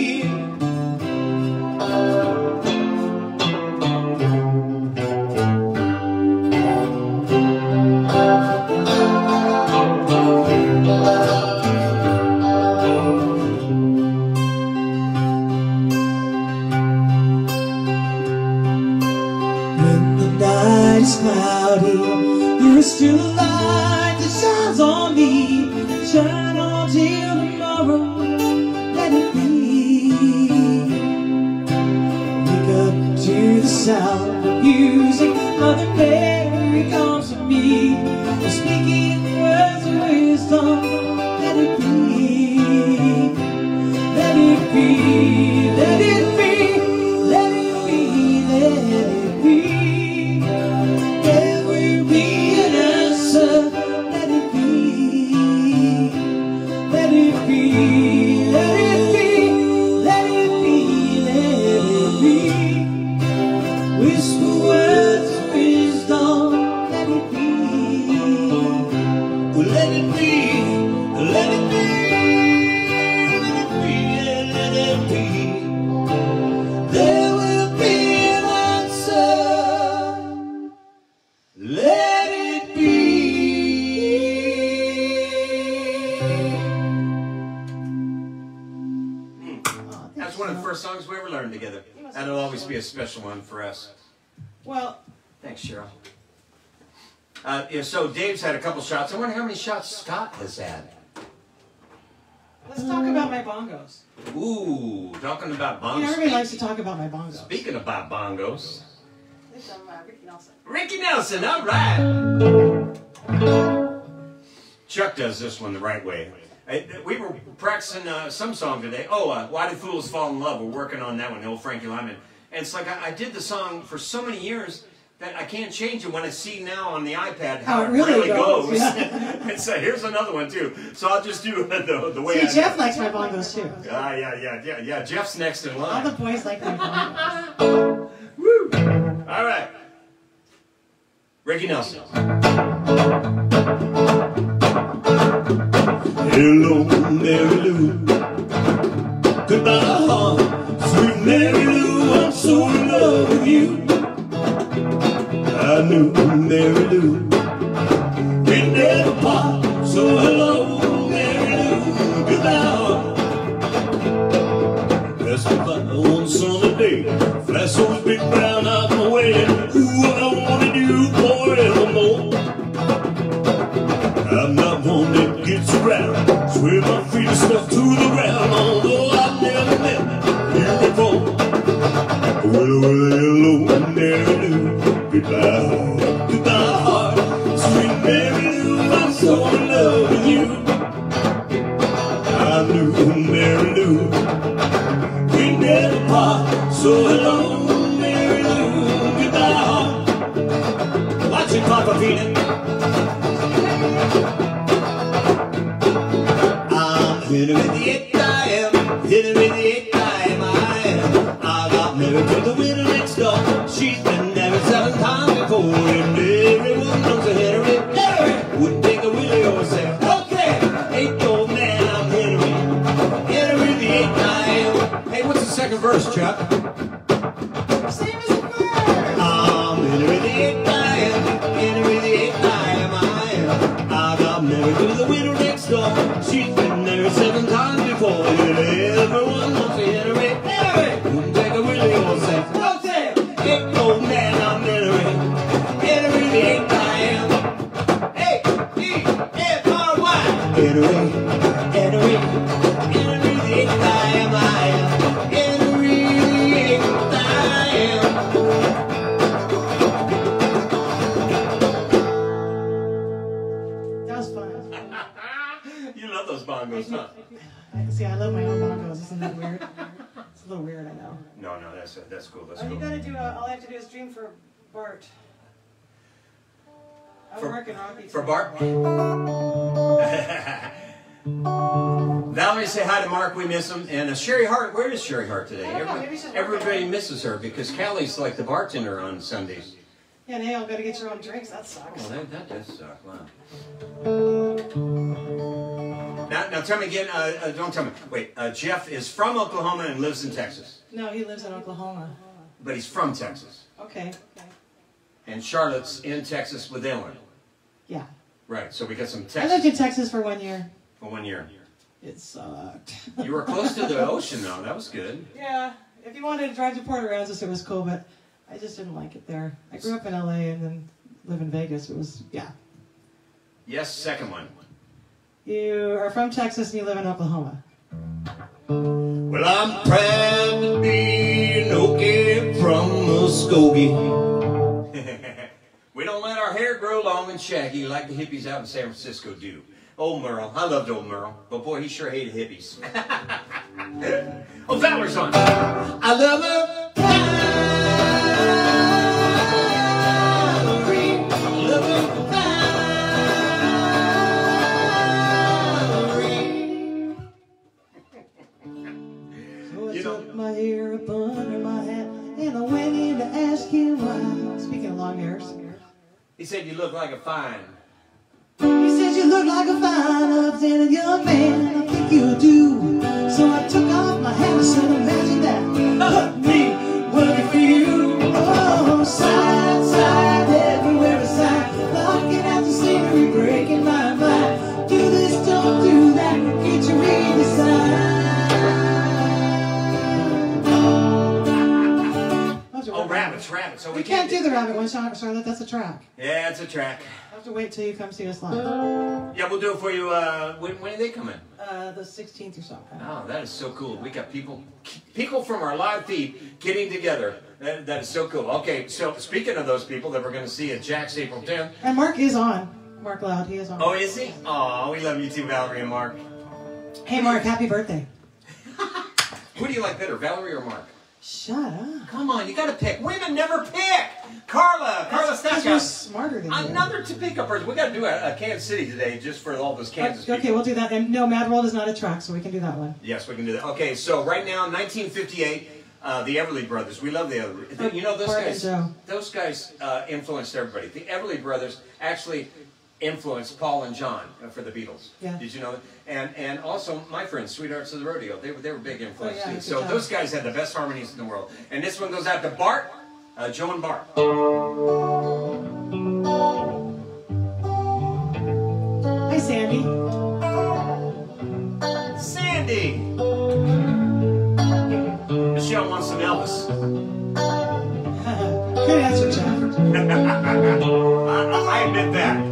When the night is cloudy, you're still a light that shines on me. Shine on till tomorrow, let it be. Wake up to the sound of music, Mother Mary comes to me, speaking words of wisdom, let it be. Let it be, let it be, let it be, let it be. There will be an answer, let it be. Let it be, let it be, let it be, let it be. Whisper words of wisdom, let it be. Let it be, let it be, let it be. There will be an answer, let it be. That's one of the first songs we ever learned together. That'll always be a special one for us. Well, Thanks, Cheryl. Yeah, so Dave's had a couple shots. I wonder how many shots Scott has had. let's talk about my bongos. Ooh, talking about bongos. You know, everybody likes to talk about my bongos. Speaking about bongos. There's some Ricky Nelson. Ricky Nelson, all right. Chuck does this one the right way. We were practicing some song today. Oh, Why Do Fools Fall in Love? We're working on that one, the old Frankie Lyman. And it's like I did the song for so many years that I can't change it when I see now on the iPad how it really goes. Yeah. And so here's another one too. So I'll just do the way See, Jeff likes my bongos too. Yeah. Jeff's next in line. All the boys like my bongos. Woo! All right. Ricky Nelson. Hello, Mary Lou. Goodbye, sweet Mary Lou. I'm so in love with you. I knew Mary Lou. We never part. So hello, Mary Lou. Goodbye. That's goodbye one summer day. Flash those big brown eyes my way. Who I wanna do forevermore. I'm not one that gets around. Swear my feet are stuck to the ground. Although I've never met you before. Well, hello, Mary Lou. Goodbye, goodbye, heart. Sweet Mary Lou, I'm so in love with you. I knew Mary Lou. We never part. So hello, Mary Lou. Goodbye, heart. Watch it, Papa Peanut. I'm hitting with the 8 I am, hitting with the 8 I am. I got married to the widow next door. She's been married 7 times before, and everyone knows a Henry. Henry wouldn't take a Willie or say, okay, 8-year-old man, I'm Henry. Henry the 8 I am. Hey, what's the second verse, Chuck? Same as the first. I'm Henry the 8 I am, Henry the 8 I am. I got married to the widow next door. She's been married 7 times before, and everyone knows a Henry. Henry wouldn't take a Willie or say, okay, 8-year-old man, I'm Henry. Henry the 8 I am. H-E-N-R-Y. Henry, Henry, Henry the 8 I am. I am Henry the 8 I am. That was fun. You love those bongos, huh? See, I love my own bongos. Isn't that weird? It's a little weird, I know. No, that's cool. That's Oh, you cool. gotta do. All I have to do is dream for Bart. I'm working Rocky. For Bart? Valerie, say hi to Mark. We miss him. And Sherry Hart. Where is Sherry Hart today? I don't know, maybe she's Everybody working. misses her because Callie's like the bartender on Sundays. Yeah, and hey, I'll gotta get your own drinks. That sucks. Well, that does suck. Wow. Now tell me again. Don't tell me. Wait. Jeff is from Oklahoma and lives in Texas. No, he lives in Oklahoma. But he's from Texas. Okay. And Charlotte's in Texas with Ellen. Yeah. Right. So we got some I lived Texas in Texas for 1 year. for 1 year. It sucked. You were close to the ocean, though. That was good. Yeah. If you wanted to drive to Port Aransas, it was cool, but I just didn't like it there. I grew up in LA and then live in Vegas. It was, yeah. Yes, second one. You are from Texas and you live in Oklahoma. Well, I'm proud to be an Okie from Muskogee. We don't let our hair grow long and shaggy like the hippies out in San Francisco do. Old Merle. I loved old Merle. But boy, he sure hated hippies. Oh, Valerie's on. I love her. Valerie. I love her. Valerie. So I You took know- my hair up under my hat and I went in to ask him why. Speaking of long hairs. He said you look like a fine. He said you look like a fine, upstanding young man. I think you do. So I took off my hat and said, imagine that. Me working for you. Oh, side, side, everywhere beside. Looking at the scenery, breaking my mind. Do this, don't do that. Can't you read the sign? Oh, rabbits. So We can't do the rabbit one, Charlotte. That's a track. Yeah, it's a track. I'll have to wait till you come see us live. Yeah, we'll do it for you. When do they come in? The 16th or something. Oh, that is so cool. We got people from our live feed getting together. That is so cool. Okay, so speaking of those people that we're going to see at Jack's April 10th. And Mark is on. Mark Loud, he is on. Oh, is he? Oh, we love you too, Valerie and Mark. Hey, Mark, happy birthday. Who do you like better, Valerie or Mark? Shut up. Come on, you got to pick. Women never pick. Carla Because you're smarter than you. Another to pick up person. We got to do a Kansas City today just for all those Kansas people. Okay, we'll do that. And no, Mad World is not a track, so we can do that one. Yes, we can do that. Okay, so right now, 1958, the Everly Brothers. We love the Everly. You know, those guys influenced everybody. The Everly Brothers actually influenced Paul and John for the Beatles. Yeah. Did you know that? And also my friends, Sweethearts of the Rodeo. They were big influence too. Yeah, So those guys had the best harmonies in the world. And this one goes out to Bart, Joe and Bart. Hi, Sandy. Sandy. Michelle wants some Elvis. Good answer, Jeff. I admit that.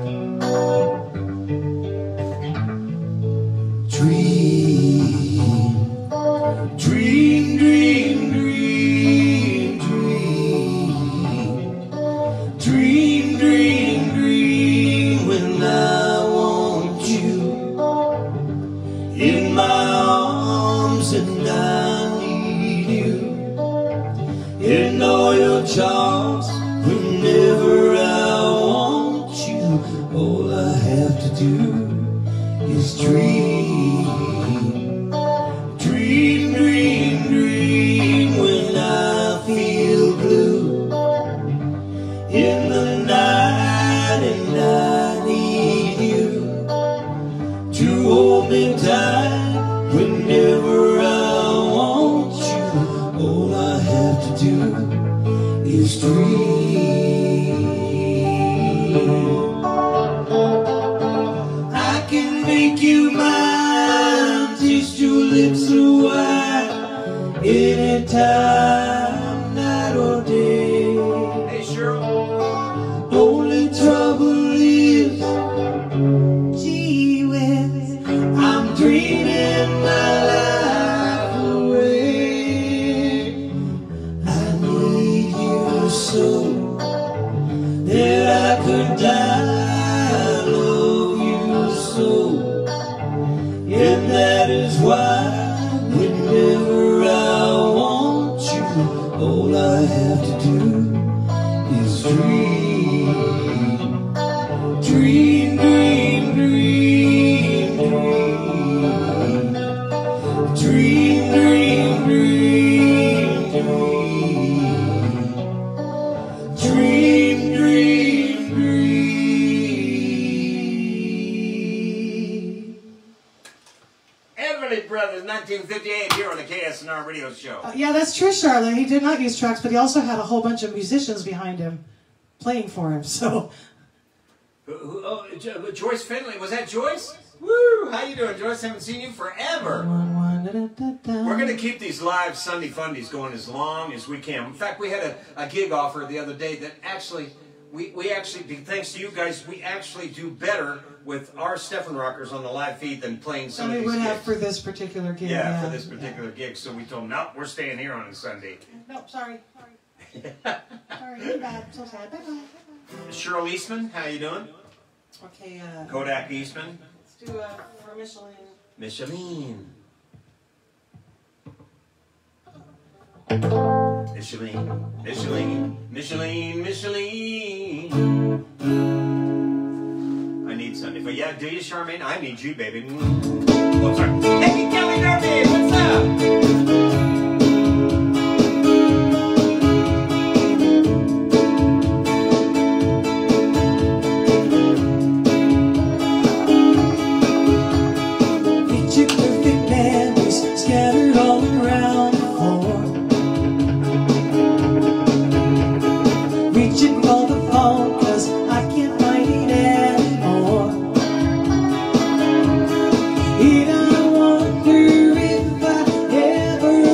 Dream, dream, dream, dream, dream, dream, dream, dream. When I want you in my arms and I need you in all your charms. Whenever I want you, all I have to do is dream. Dream, dream, dream. When I feel blue in the night and I need you to hold me tight. Whenever I want you, all I have to do is dream. I can make you mine, taste your lips of wine, anytime, night or day. Hey, Cheryl. Only trouble is, gee whiz, I'm dreaming my life away. I need you so that I could die. And that is why whenever I want you, all I have to do is dream. Dream, dream, dream, dream. Dream, dream, dream, dream. Dream, dream, dream. Everly Brothers, 1958, here on the KSNR Radio Show. Yeah, that's true, Charlotte. He did not use tracks, but he also had a whole bunch of musicians behind him playing for him. So, Joyce Finley, was that Joyce? Woo! How you doing, Joyce? Haven't seen you forever. We're going to keep these live Sunday Fundies going as long as we can. In fact, we had a gig offer the other day that actually, we actually, thanks to you guys, we actually do better with our Stephan Rockers on the live feed than playing some of these we would gigs. have for this particular gig. Yeah, for this particular gig. So we told them, no, we're staying here on Sunday. No, sorry. Sorry, too bad. So sad. Bye-bye. Cheryl Eastman, how you doing? Okay, Kodak Eastman. let's do for Michelin. Michelin. Michelin. I need Sunday. But yeah, do you, Charmaine? I need you, baby. Oh, sorry. Hey, Kelly Derby, what's up? Scattered all around the floor, reaching for the phone 'cause I can't find it anymore. And I wonder if I ever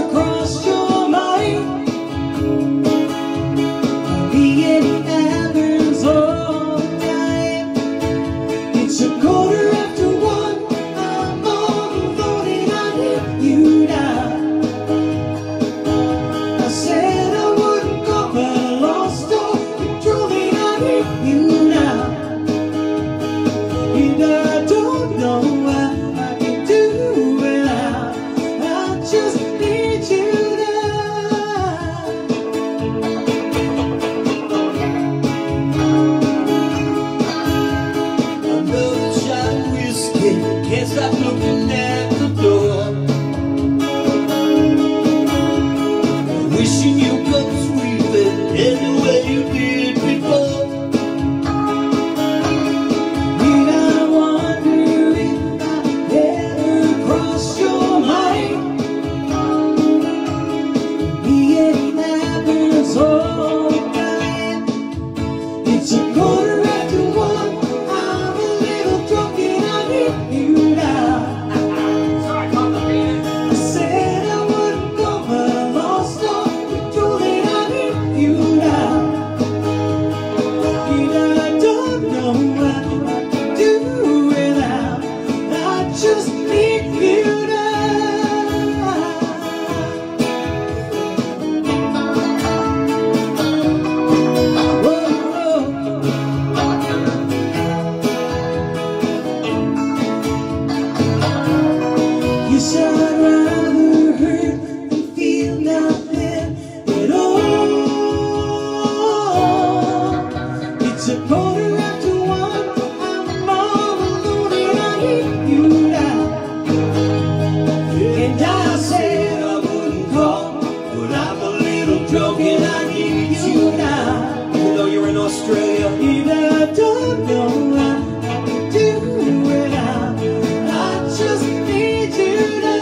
Australia, and I don't know what to do without. I just need you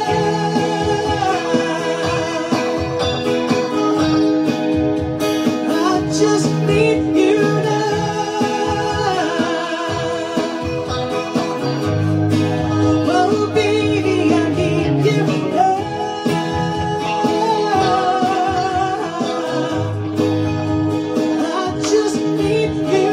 now. I just need you now. Oh baby, I need you now. I just need you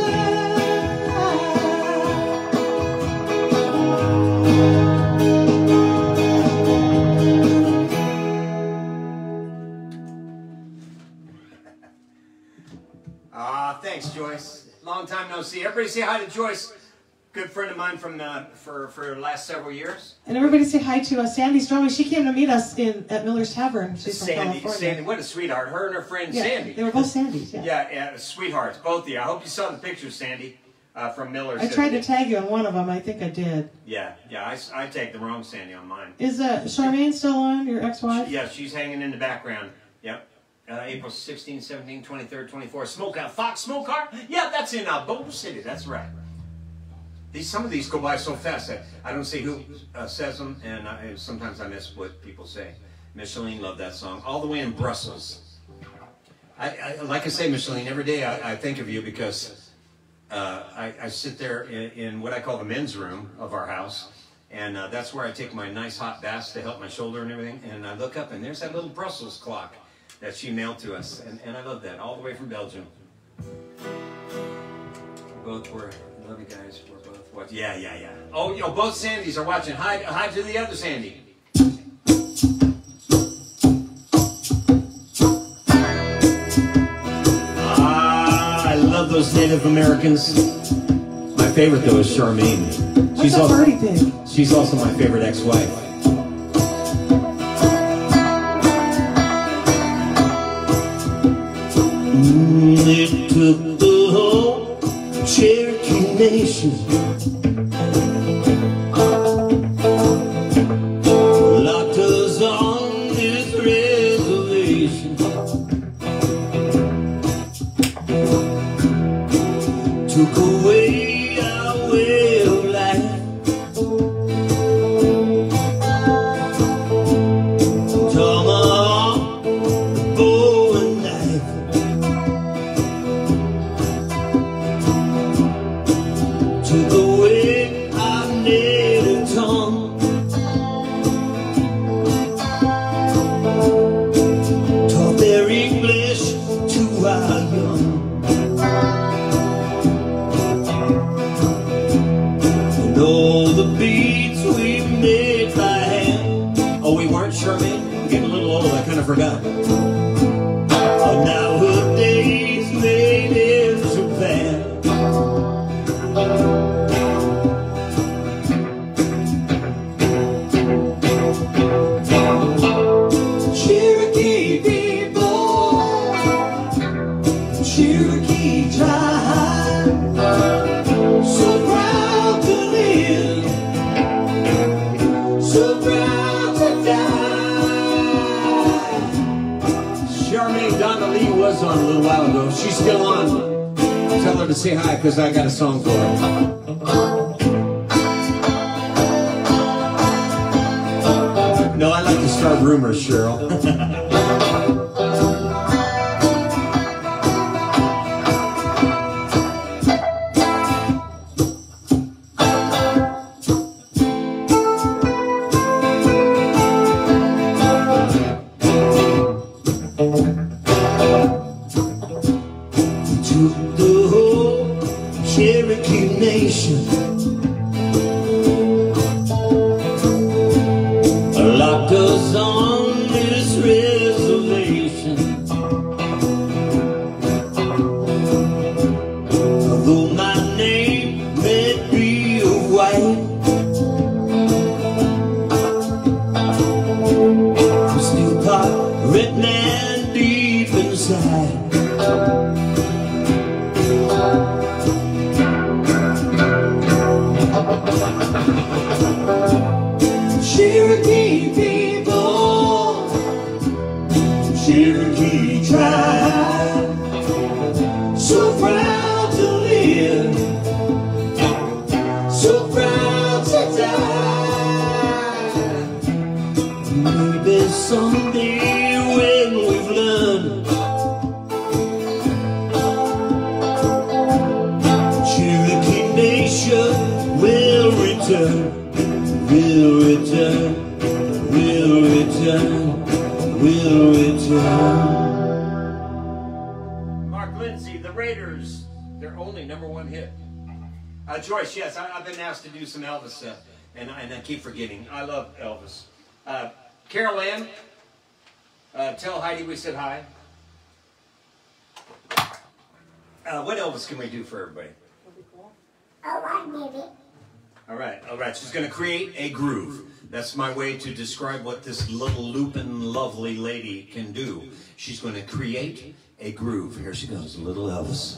Thanks, Joyce. Long time no see. Everybody say hi to Joyce. Good friend of mine from for the last several years. And everybody say hi to Sandy Stroming. She came to meet us at Miller's Tavern. She's from Sandy, California. Sandy, what a sweetheart. Her and her friend Yeah, Sandy. they were both Sandys. Yeah. Yeah, sweethearts, both of you. I hope you saw the pictures, Sandy, from Miller's. I tried to tag you on one of them. I think I did. Yeah, I tagged the wrong Sandy on mine. Is Charmaine still on, your ex-wife? Yeah, she's hanging in the background. Yep. April 16, 17, 23rd, 24th. Smokeout. Fox Smoke Car? Yeah, that's in Boulder City. That's right. Some of these go by so fast that I don't see who says them, and sometimes I miss what people say. Micheline, love that song. All the way in Brussels. Like I say, Micheline, every day I think of you because I sit there in what I call the men's room of our house, and that's where I take my nice hot baths to help my shoulder and everything, and I look up, and there's that little Brussels clock that she mailed to us, and I love that, all the way from Belgium. Both were, I love you guys, we're both watching. Yeah. Oh, both Sandys are watching. Hi to the other Sandy. I love those Native Americans. My favorite, though, is Charmaine. What's a party pig? She's also my favorite ex-wife. It took the whole Cherokee Nation, locked us on this reservation, took away our way of life, tomahawk, bow and knife. Took away our native tongue, taught their English to our young, and all the beats we made by hand. Oh, we weren't, Charmaine? I'm getting a little old, I kind of forgot. Are nowadays made in Japan. Cherokee people, Cherokee tribe, so proud to live, so proud to die. Charmaine Donna Lee was on a little while ago. She's still on. Tell her to say hi, because I got a song for her. No, I like to start rumors, Cheryl. Took the whole Cherokee Nation, locked us on this reservation. Though my name may be white, I'm still part red man deep inside. Cherokee people, Cherokee tribe, so proud. someday when we've learned to the King Nation, we'll return, we'll return, we'll return, we'll return. Mark Lindsay, The Raiders, their only #1 hit. Joyce, yes, I've been asked to do some Elvis, and I keep forgetting. I love Elvis. Carol Ann, tell Heidi we said hi. What Elvis can we do for everybody? Oh, I did it. All right. She's going to create a groove. That's my way to describe what this little looping lovely lady can do. She's going to create a groove. Here she goes, little Elvis.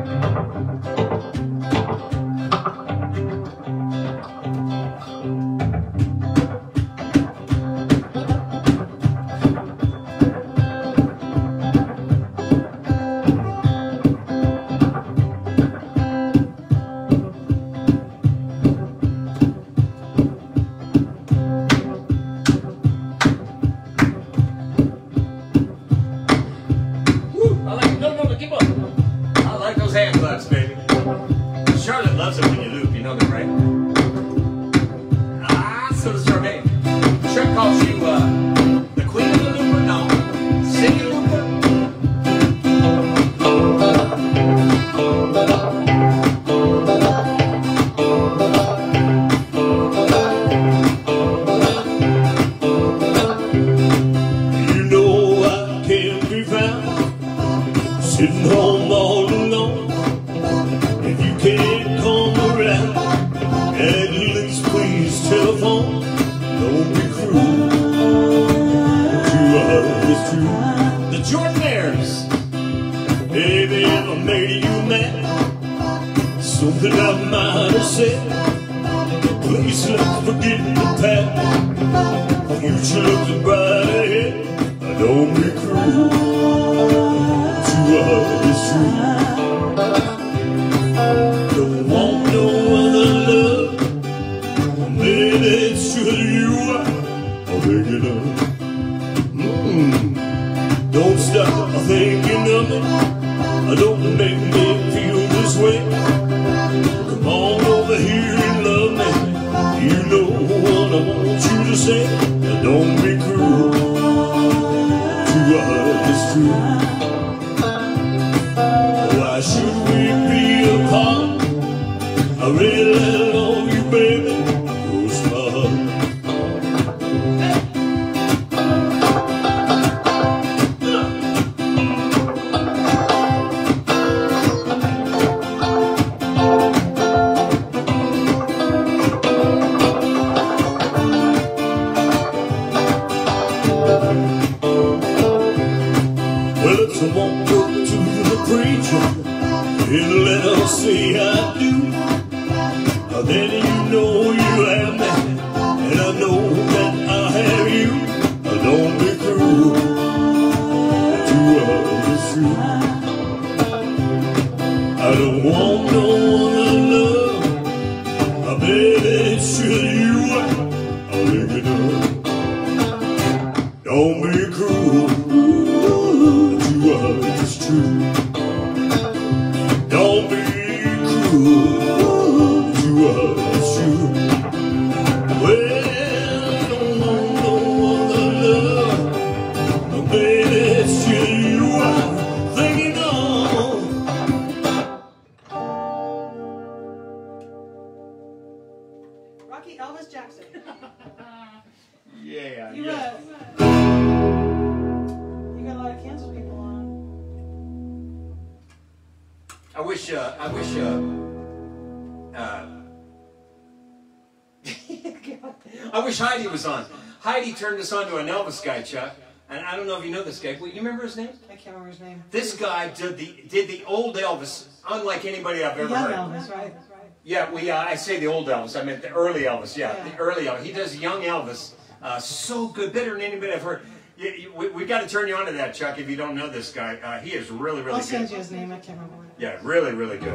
I wish Heidi was on. Heidi turned us on to an Elvis guy, Chuck. And I don't know if you know this guy. Well, you remember his name? I can't remember his name. This guy did the old Elvis, unlike anybody I've ever heard. Young Elvis, right? Yeah, I say the old Elvis. I meant the early Elvis. Yeah, the early Elvis. He does young Elvis. So good, better than anybody I've heard. We got to turn you on to that, Chuck, if you don't know this guy. He is really, really good. I'll send you his name. I can't remember it. Yeah, really, really good.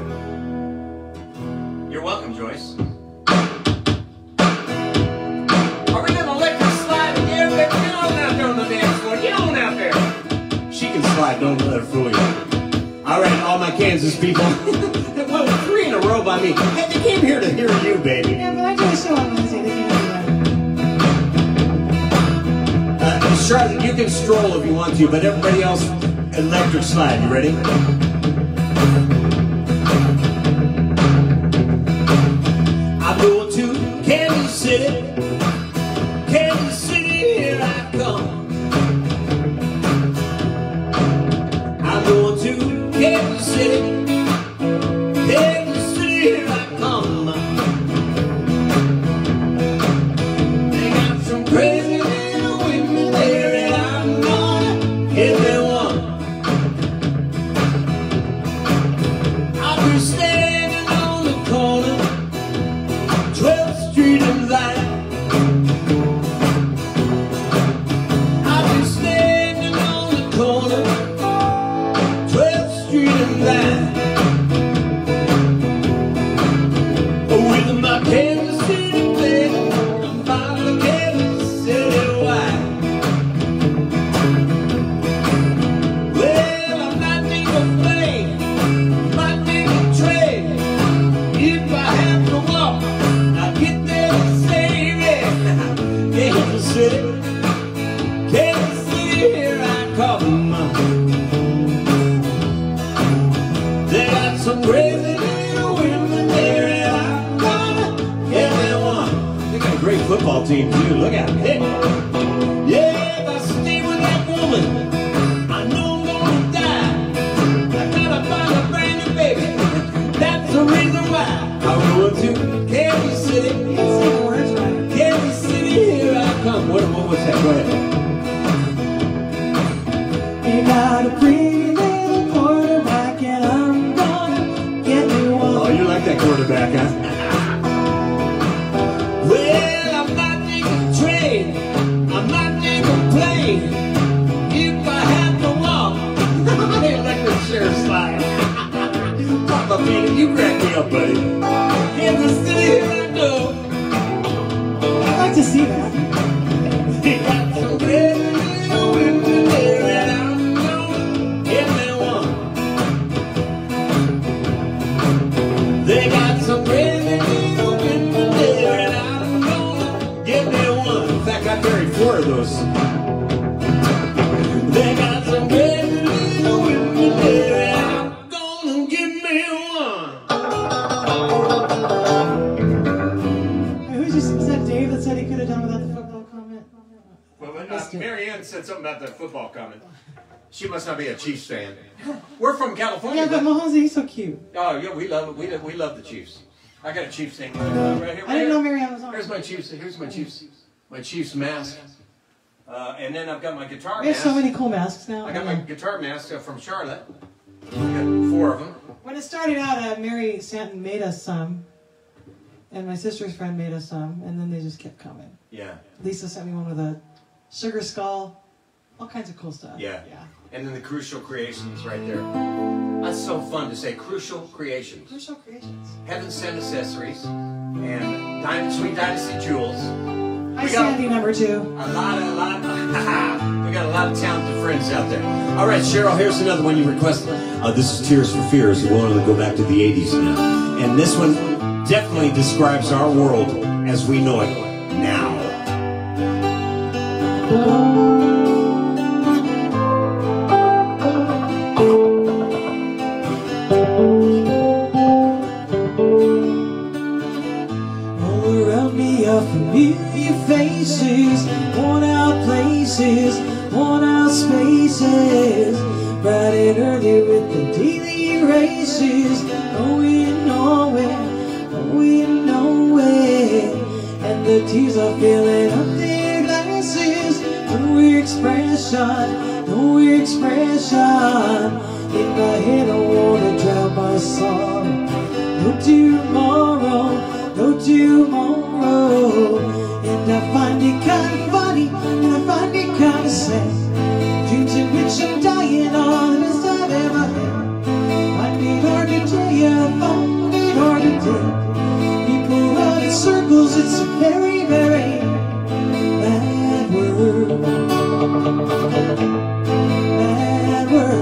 You're welcome, Joyce. Are we going to let this slide again? Get on out there on the slide. Don't let it fool you. All right, all my Kansas people. Well, 3 in a row by me. Hey, they came here to hear you, baby. Yeah, but I do a show on Wednesday. They can do Charlotte, you can stroll if you want to, but everybody else, electric slide. You ready? I'm going to Kansas City. Kansas City, here I come. I'm going to Kansas City. Kansas City, here I come. They got some crazy little women there, and I'm gonna give them one. I'll be standing on the corner, 12th Street and Vine. I'll be standing on the corner, 12th Street and Vine. With my Kansas City baby, I'm finally Kansas City wide. Well, I'm not even playing, I'm not even trade. If I have to walk, I get there to save it. Kansas City, Kansas City, here I come. They got some crazy little women there, and I'm gonna get them one. They got a great football team too. Look at it. Hey. Yeah, if I stay with that woman, I know I'm gonna die. I gotta find a brand new baby. That's the reason why I'm going to Kansas City. You can say the words right. Kansas City, here I come. What was that? Go ahead. You got a pretty little quarterback, and I'm gonna get me one. Oh, you like that quarterback, huh? Well, I'm not even trained, I'm not even playing. If I have to walk, hey, electric chair slide. Papa Peter, you crack me up, buddy. Kansas City, here I go. I'd like to see that. They got some crazy little women there, and I'm gonna get me one. They got some crazy little women there, and I'm gonna get me one. In fact, I buried 4 of those. They got some crazy little women there, and I'm gonna get me one. Hey, who just was that Dave that said he could have done without the football comment? Well, Missed it. Mary Ann said something about the football comment. She must not be a Chiefs fan. We're from California. Yeah, but Mahomes, he's so cute. Oh, yeah, we love it. We love the Chiefs. I got a Chiefs thing right here. I didn't know Mary Ann was on. Here's my Chiefs. Here's my Chiefs mask. And then I've got my guitar We have mask. so many cool masks now. I got my guitar mask from Charlotte. I got 4 of them. When it started out, Mary Stanton made us some, and my sister's friend made us some, and then they just kept coming. Yeah. Lisa sent me one with a sugar skull, all kinds of cool stuff. Yeah. Yeah. And then the Crucial Creations right there. That's so fun to say. Crucial Creations. Crucial Creations. Heaven Sent Accessories. And Sweet Dynasty Jewels. Hi, Sandy, number 2. We got a lot of talented friends out there. All right, Cheryl, here's another one you requested. This is Tears for Fears. We want to go back to the 80s now. And this one definitely describes our world as we know it now. All around me are familiar faces, worn out places, worn out spaces, bright and early with the daily races, going nowhere, going nowhere, and the tears are filling up their glasses. No expression, no expression. In my head I wanna drown my sorrow. No tomorrow, no tomorrow. And I find it kind of funny, and I find it kind of sad. Dreams in which I'm dying are the best I've ever had. Find it hard to tell you, find it hard to tell. People run in circles, it's a very, very bad world. Bad world.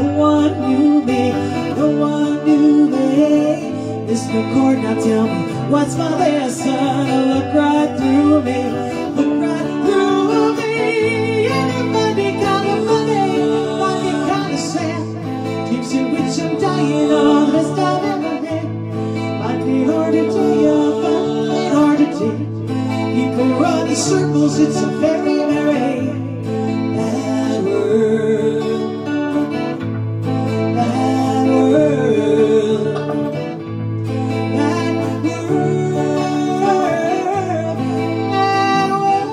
one knew me, no one knew me. Miss McCord, now tell me, what's my lesson? Look right through me, look right through me. And it might be kind of funny, might be kind of sad. Keeps you rich and dying all the best I've ever had. Might be hard to tell you, but ain't hard to take. People run in circles, it's a very, very bad world. Bad world. Bad world. Bad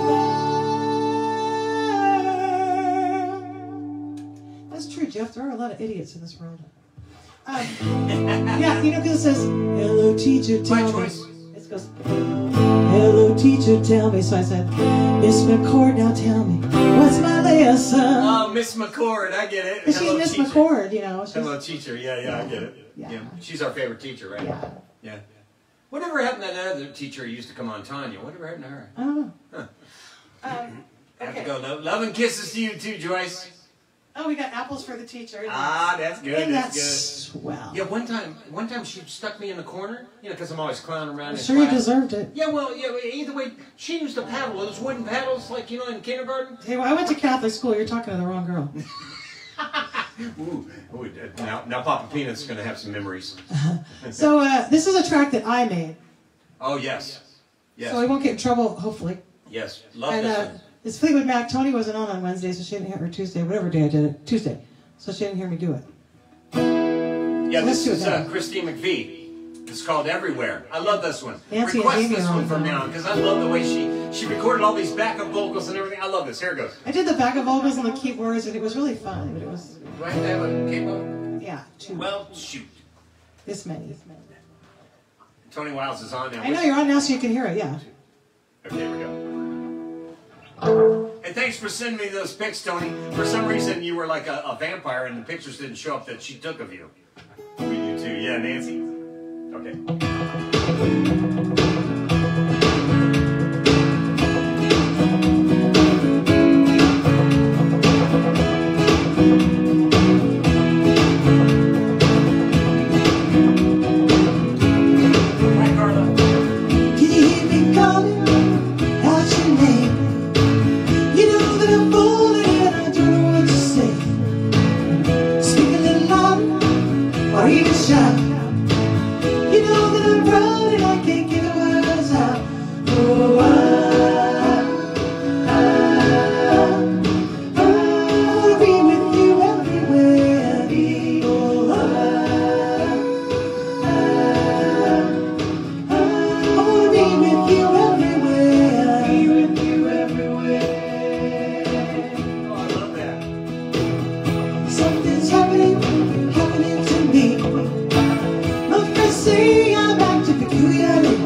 world. That's true, Jeff. There are a lot of idiots in this world. Yeah, you know, because it says, hello, teacher, tell me. It goes, hello, teacher, tell me. So I said, Miss McCord, now tell me, what's my lesson? Oh, Miss McCord, I get it. She's Miss McCord, you know. Hello, teacher. Yeah, I get it. Yeah. She's our favorite teacher, right? Yeah. Whatever happened to that other teacher who used to come on, Tanya? Whatever happened to her? I don't know. Huh. Have to go. Love and kisses to you too, Joyce. Oh, we got apples for the teacher. Ah, that's good. And That's that's good. swell. Yeah, one time she stuck me in the corner, you know, because I'm always clowning around. I'm in sure you class. deserved it. Yeah, well, either way, she used to paddle, those wooden paddles, like, you know, in kindergarten. Hey, well, I went to Catholic school. You're talking to the wrong girl. Ooh, now Papa Peanut's going to have some memories. So this is a track that I made. Oh, yes. So I won't get in trouble, hopefully. Yes, love And this one. it's Fleetwood Mac. Tony wasn't on Wednesday, so she didn't hear, or Tuesday, whatever day I did it. Tuesday. So she didn't hear me do it. Yeah, let's this do it is now. Christine McVie. It's called Everywhere. I love this one. Nancy and Request Amy this are one on from now. now on, because I love the way she recorded all these backup vocals and everything. I love this. Here it goes. I did the backup vocals and the keyboards, and it was really fun. But it was, Do I have to have a capo? yeah, two. Well, shoot. This many. Tony Wiles is on now. I know you're on now, so you can hear it. Yeah. Okay, here we go. And thanks for sending me those pics, Tony. For some reason, you were like a vampire, and the pictures didn't show up that she took of you. We do too. Yeah, Nancy? Okay. Hi, Carla. Can you hear me calling out your name? You know that I'm falling and I don't know what to say. Speak a little louder or even shout. You know that I'm proud and I can't get the words out. Oh, I wanna be with you everywhere. Oh, I wanna be with you everywhere. Be with you everywhere. Oh, I love that. Something's happening to me. My friends say I'm acting peculiarly.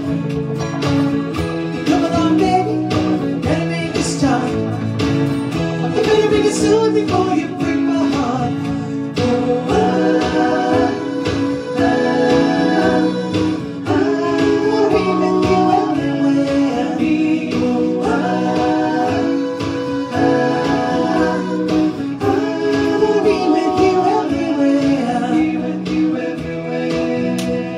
Come along, baby, better make a start. You better make it soon before you break my heart. Oh, I wanna be with you everywhere. Oh, I wanna be with you everywhere. Be with you everywhere.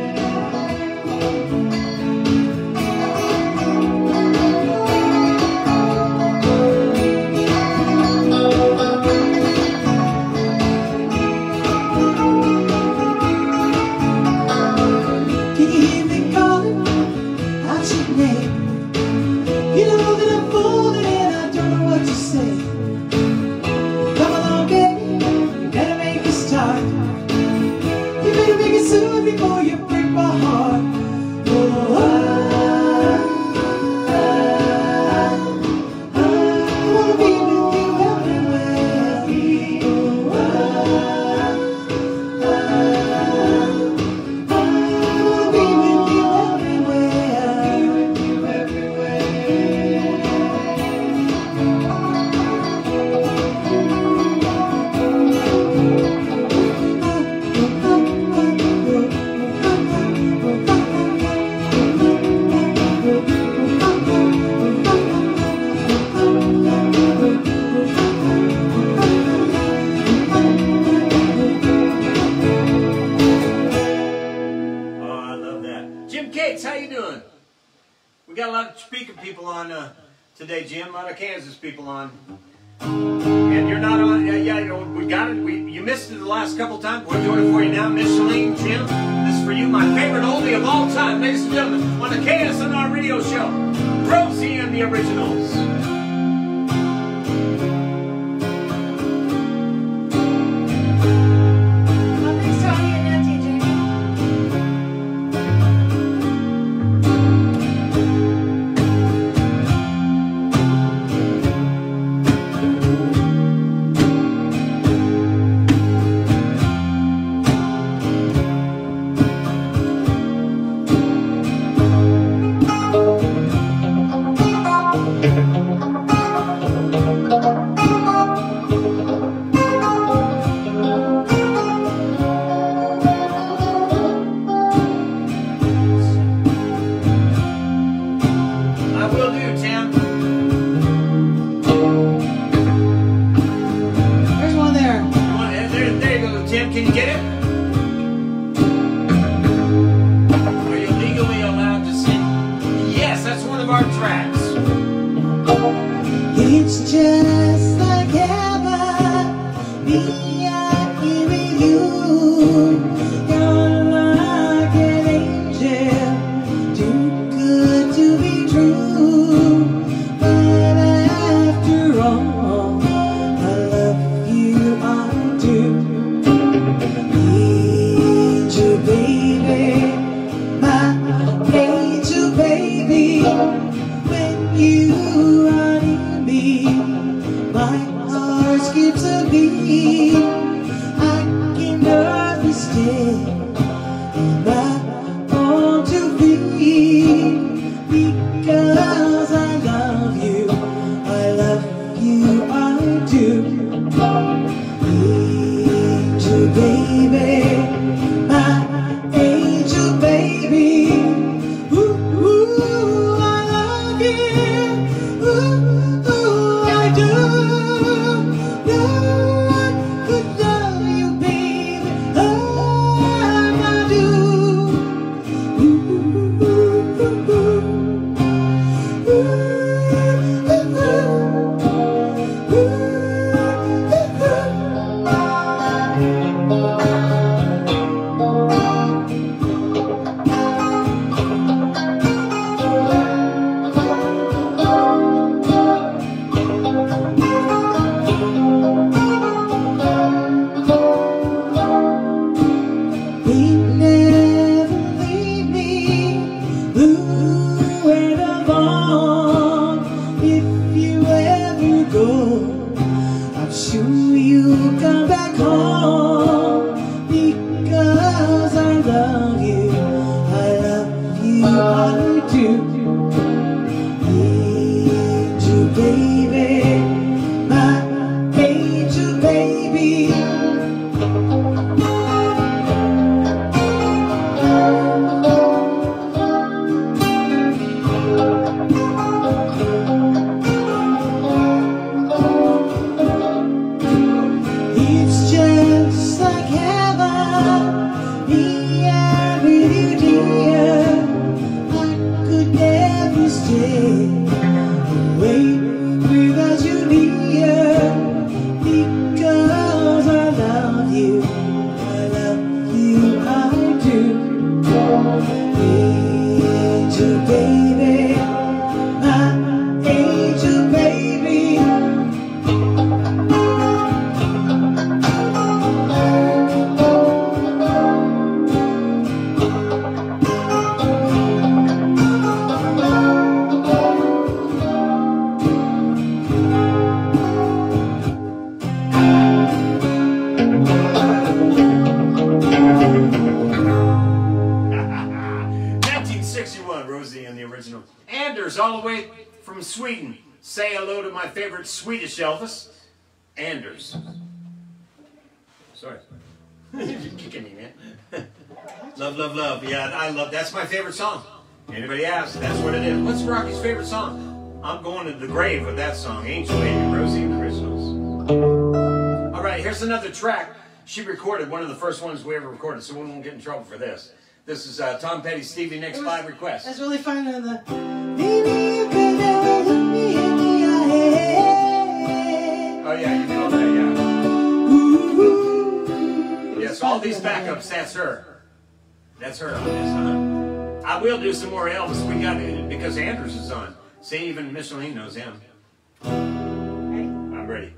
Can you hear me calling out your name? You know that I'm falling and I don't know what to say. Come along, baby, you better make a start. You better make it soon before you break my heart. Oh, I wanna be with you everywhere. Oh, I wanna be with you everywhere. Be with you everywhere. Oh, got a lot of speaker people on today, Jim. A lot of Kansas people on. And you're not on. We got it. You missed it the last couple times. We're doing it for you now, Micheline, Jim. This is for you, my favorite oldie of all time, ladies and gentlemen, on the KSNR radio show, Rosie and the Originals. Swedish Elvis, Anders. Sorry. You're kicking me, man. Love, love, love. Yeah, I love, that's my favorite song. Anybody asks, that's what it is. What's Rocky's favorite song? I'm going to the grave with that song, Angel Baby, Rosie and the Originals. All right, here's another track. She recorded, one of the first ones we ever recorded, so we won't get in trouble for this. This is Tom Petty, Stevie Nicks, 5 requests. That's really fun on the... Baby, you could never look me in the eye. Oh yeah, you know that, yeah. Yes, all these backups, that's her. That's her on this, I will do some more Elvis. We got it because Anders is on. See, even Micheline knows him. I'm ready.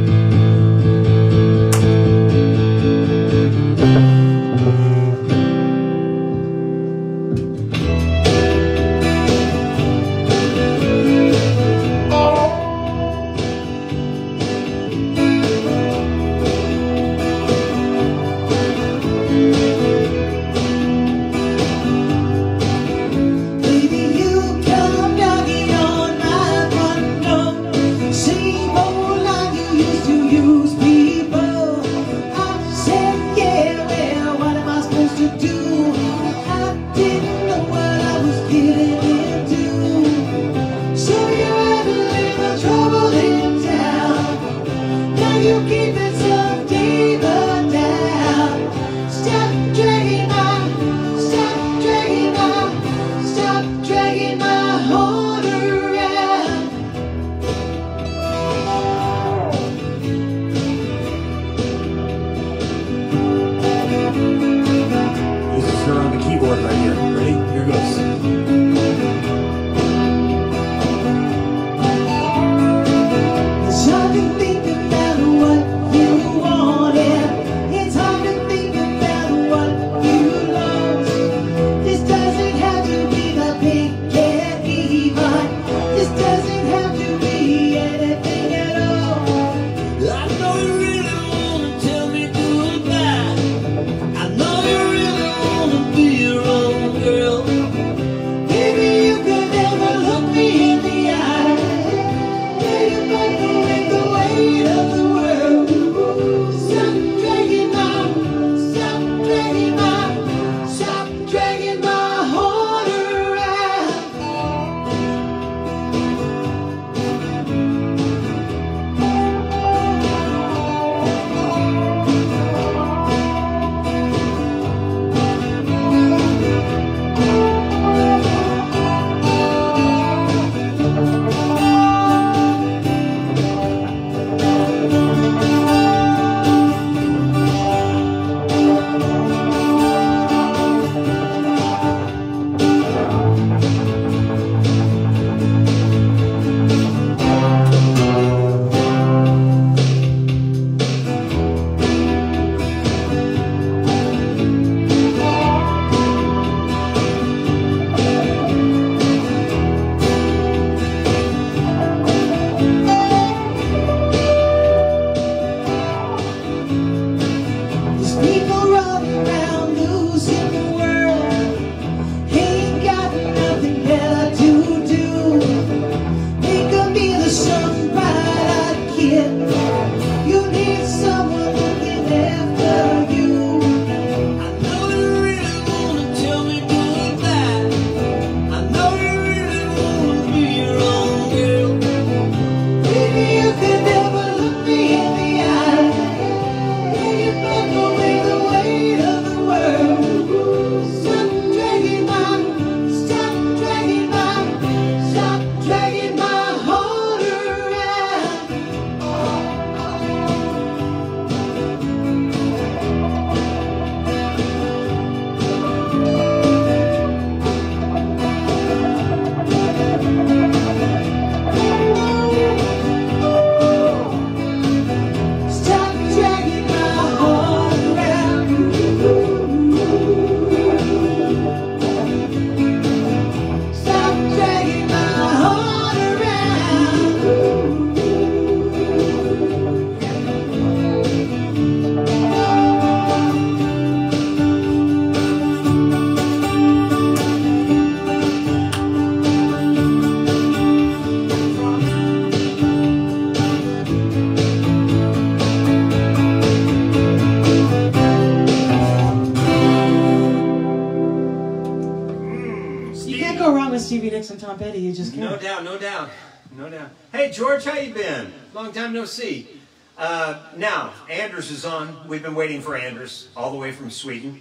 Stevie Nicks and Tom Petty, you just can't. No doubt, no doubt, no doubt. Hey, George, how you been? Long time no see. Now, Anders is on. We've been waiting for Anders all the way from Sweden.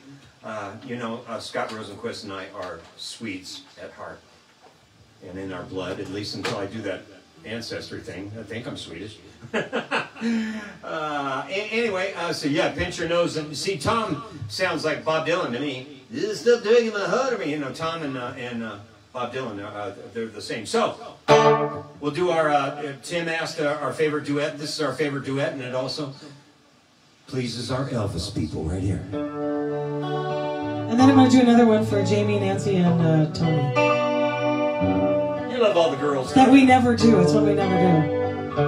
You know, Scott Rosenquist and I are Swedes at heart and in our blood, at least until I do that ancestry thing. I think I'm Swedish. Anyway, so yeah, pinch your nose. And see, Tom sounds like Bob Dylan to me. This stuff doing in my heart. I mean, you know, Tom and Bob Dylan, they're the same. So we'll do our, Tim asked our favorite duet. This is our favorite duet, and it also pleases our Elvis people right here. And then I'm going to do another one for Jamie, Nancy, and Tony. You love all the girls. That we never do. It's what we never do.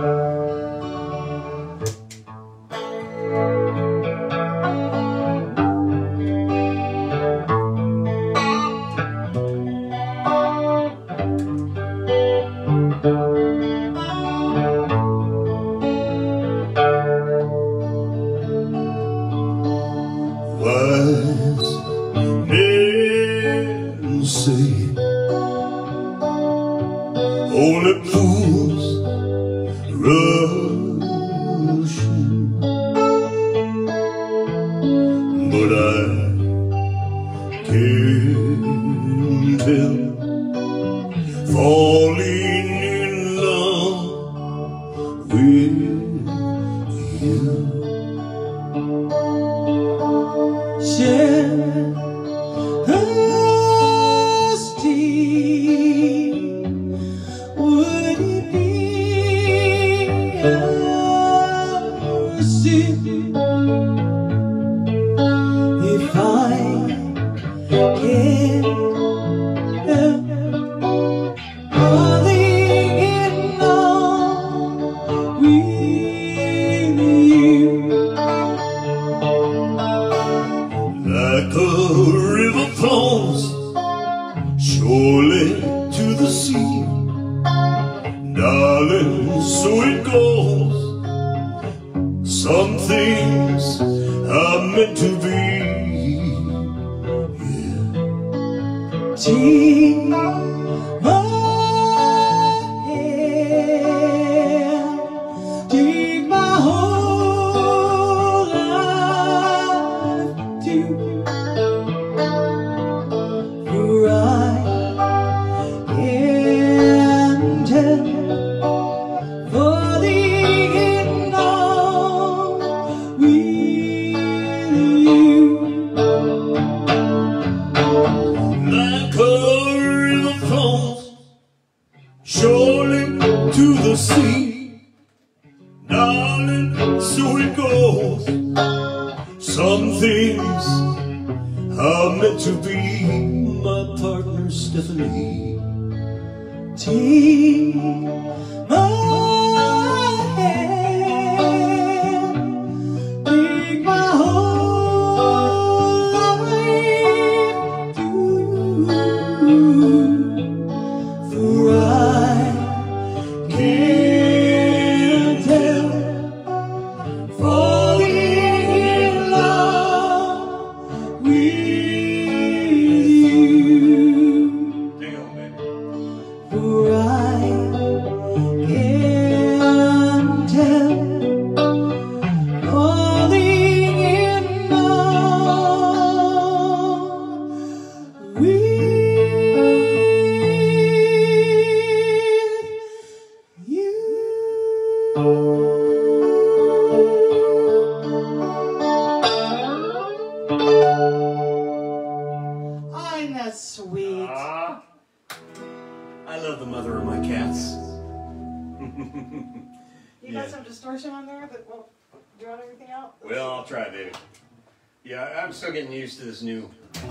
Used to this new.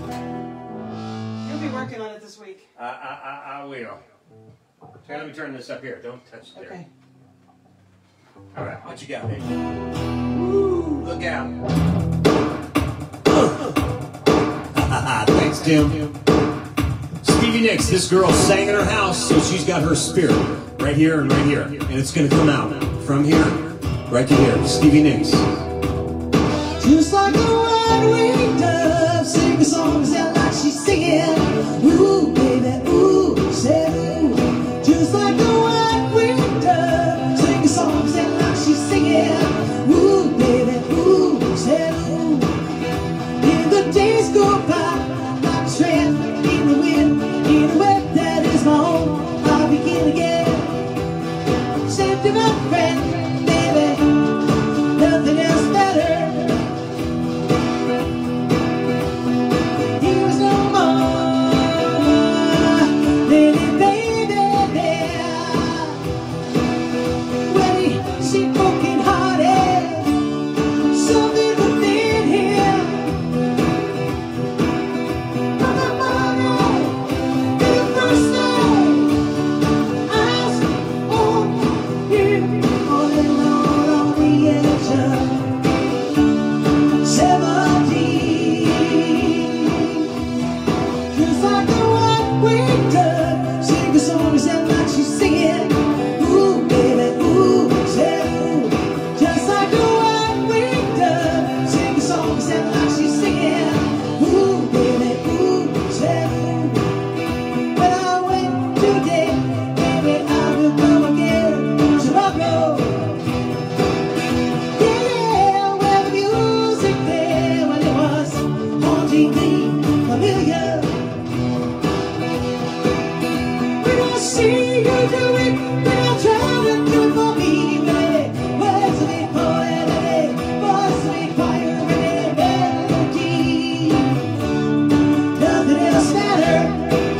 You'll be working on it this week. I will. So let me turn this up here. Don't touch it there. Okay. All right, what you got, baby? Woo, look out. Thanks, Tim. Stevie Nicks, this girl sang in her house, so she's got her spirit right here and right here. And it's going to come out from here right to here. Stevie Nicks. Just like a white-winged dove, sing the songs out like she's singing. Ooh, baby, ooh, say ooh. Just like a white-winged dove, sing the songs out like she's singing. Ooh, baby, ooh, say ooh. In the days go deeply familiar. When I see you do it, when I try to do it for me, baby. Words of it for baby, voice of it fire, baby, melody. Nothing else matters.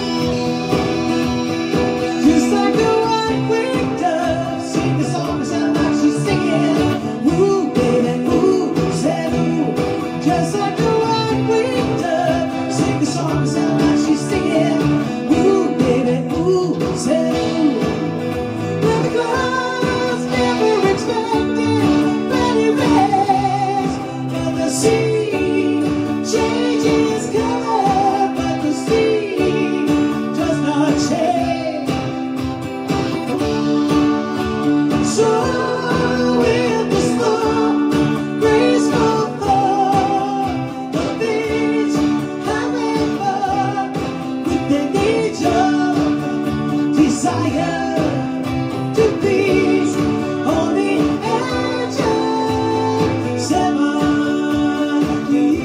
Just like a white-winged dove, sing the song sound like she's singing. Ooh, baby, ooh, said ooh. Just like a white-winged dove, sing the song sound like she's singing. Ooh, baby, ooh, said ooh. When the clouds never expected, but it rains, and the sea changes color, but the sea does not change. So with the slow, graceful fall of things having fun with the nature, desire to be on the edge of seventy.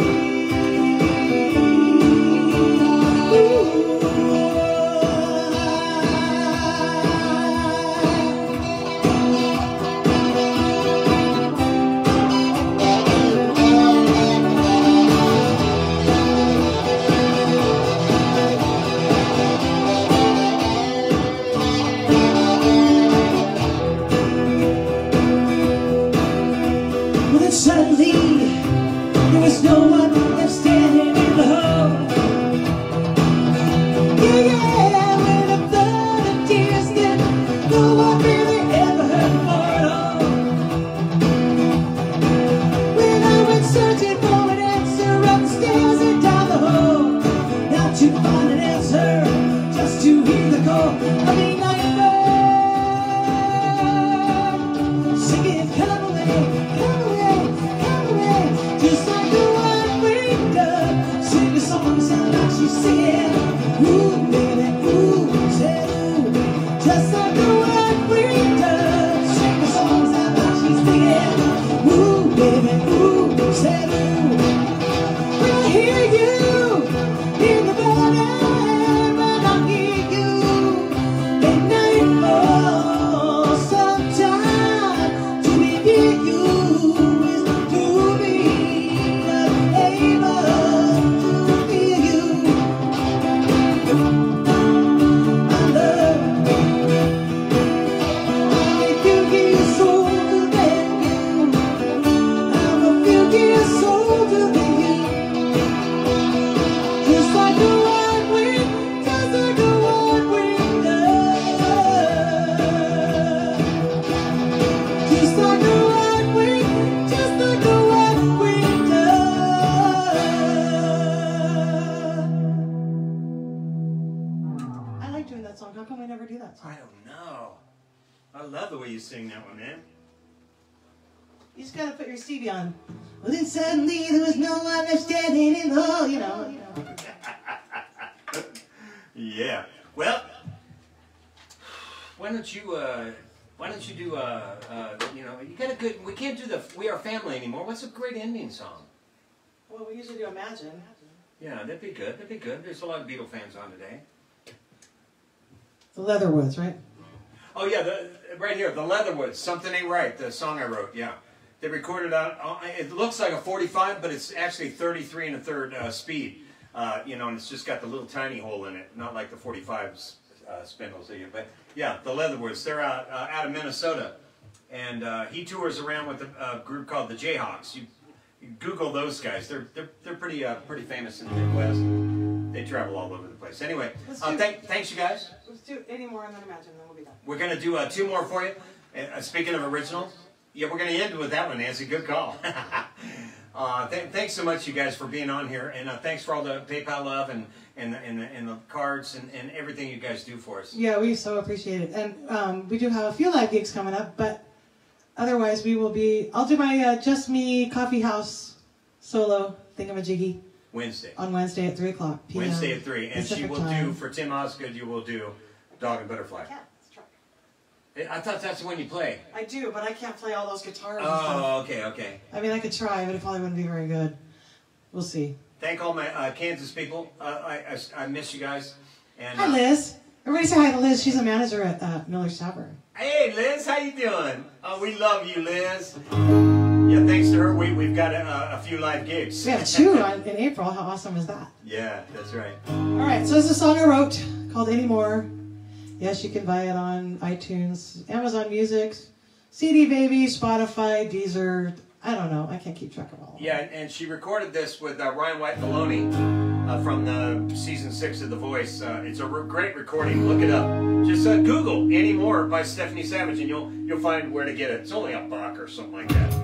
Well, then suddenly there was no one left standing in the hall. Yeah, yeah, when the flood of tears that no one really ever heard for at all. When I went searching for an answer up the stairs and down the hall, not to find an answer, just to hear the call of the night bird singing, come away, come away, come away. Just like a white-winged dove, sing a song sound like she's singing. Ooh, baby, ooh, said ooh. Just like a white-winged dove, sing a song sound like she's singing. Ooh, baby, ooh, said ooh. When I hear you in the morning, when I hear you at nightfall, sometime to be near you is to be able to feel you. I love, I'm a few years older than you. I'm a few years older than you. Just like a white-winged, just like a white-winged dove. Just like a white-winged, just like a white-winged dove. I like doing that song. How come we never do that song? I don't know. I love the way you sing that one, man. You just gotta put your Stevie on. Well, then suddenly there was no one left standing in the hall, you know. Yeah. Well, why don't you do, you know, you got a good, we can't do the We Are Family anymore. What's a great ending song? Well, we usually do Imagine. Yeah, that'd be good. That'd be good. There's a lot of Beatle fans on today. The Leatherwoods, right? Oh, yeah, right here, the Leatherwoods, Something Ain't Right, the song I wrote, yeah. They recorded out, it looks like a 45, but it's actually 33 1/3 speed. You know, and it's just got the little tiny hole in it, not like the 45 spindles. But yeah, the Leatherwoods, they're out of Minnesota. And he tours around with a group called the Jayhawks. You Google those guys. They're pretty famous in the Midwest. They travel all over the place. Anyway, thanks you guys. Let's do 80 more and then Imagine, then we'll be done. We're going to do 2 more for you. Speaking of originals, yeah, we're going to end with that one, Nancy. Good call. Thanks so much, you guys, for being on here, and thanks for all the PayPal love and the cards and everything you guys do for us. Yeah, we so appreciate it, and we do have a few live gigs coming up, but otherwise we will be. I'll do my Just Me Coffee House solo thingamajiggy Wednesday. On Wednesday at 3:00 p.m. Wednesday at 3, and Pacific she will time. do for Tim Osgood. You will do Dog and Butterfly. Yeah, let's try. I thought that's the one you play. I do, but I can't play all those guitars. Oh, okay. I mean, I could try, but it probably wouldn't be very good. we'll see. Thank all my Kansas people. I miss you guys. And, Hi, Liz. Everybody say hi to Liz. She's a manager at Miller's Tavern. Hey, Liz, how you doing? Oh, we love you, Liz. Yeah, thanks to her, we've got a few live gigs. We have 2 in April. How awesome is that? Yeah, that's right. All right, so this is a song I wrote called Anymore. Yes, you can buy it on iTunes, Amazon Music, CD Baby, Spotify, Deezer. I don't know. I can't keep track of all of them. Yeah, and she recorded this with Ryan White Maloney from the season 6 of The Voice. It's a great recording. Look it up. Just Google Anymore by Stephanie Savage, and you'll find where to get it. It's only $1 or something like that.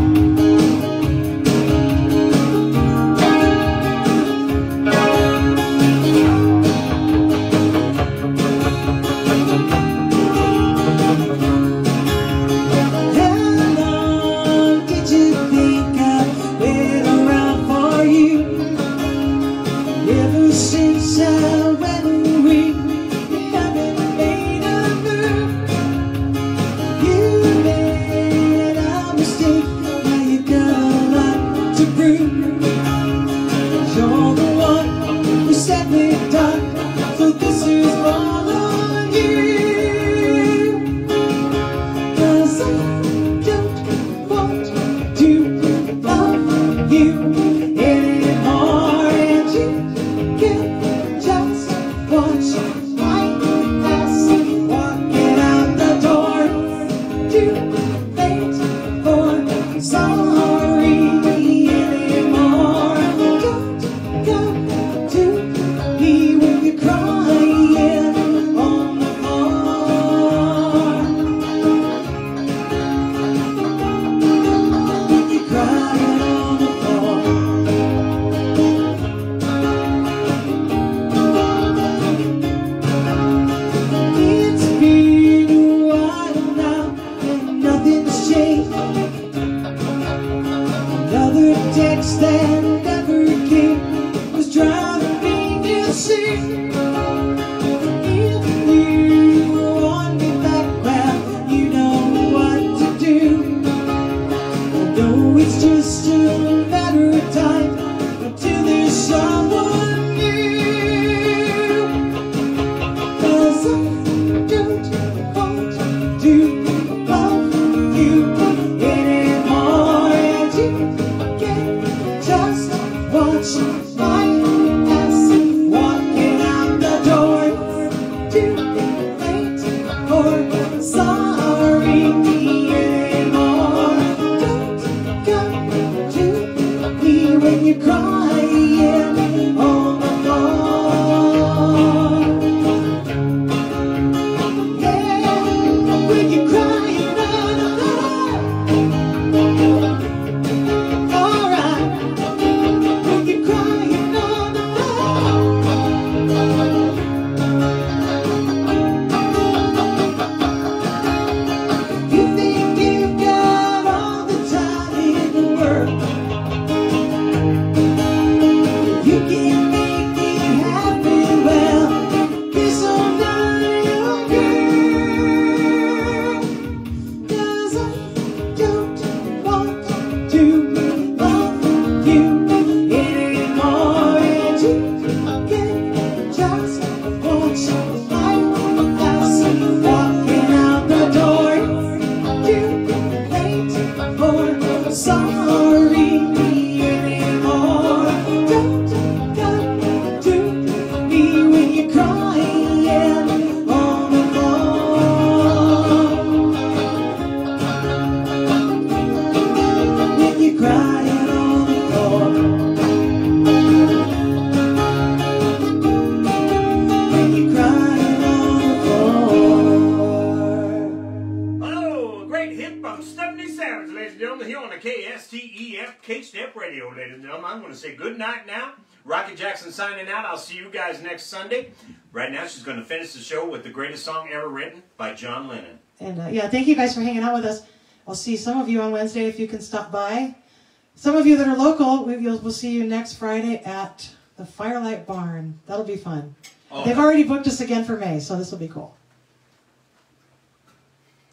Signing out. I'll see you guys next Sunday. Right now, she's going to finish the show with the greatest song ever written by John Lennon. And yeah, thank you guys for hanging out with us. I'll see some of you on Wednesday if you can stop by. Some of you that are local, we'll see you next Friday at the Firelight Barn. That'll be fun. Oh, they've already booked us again for May, so this will be cool.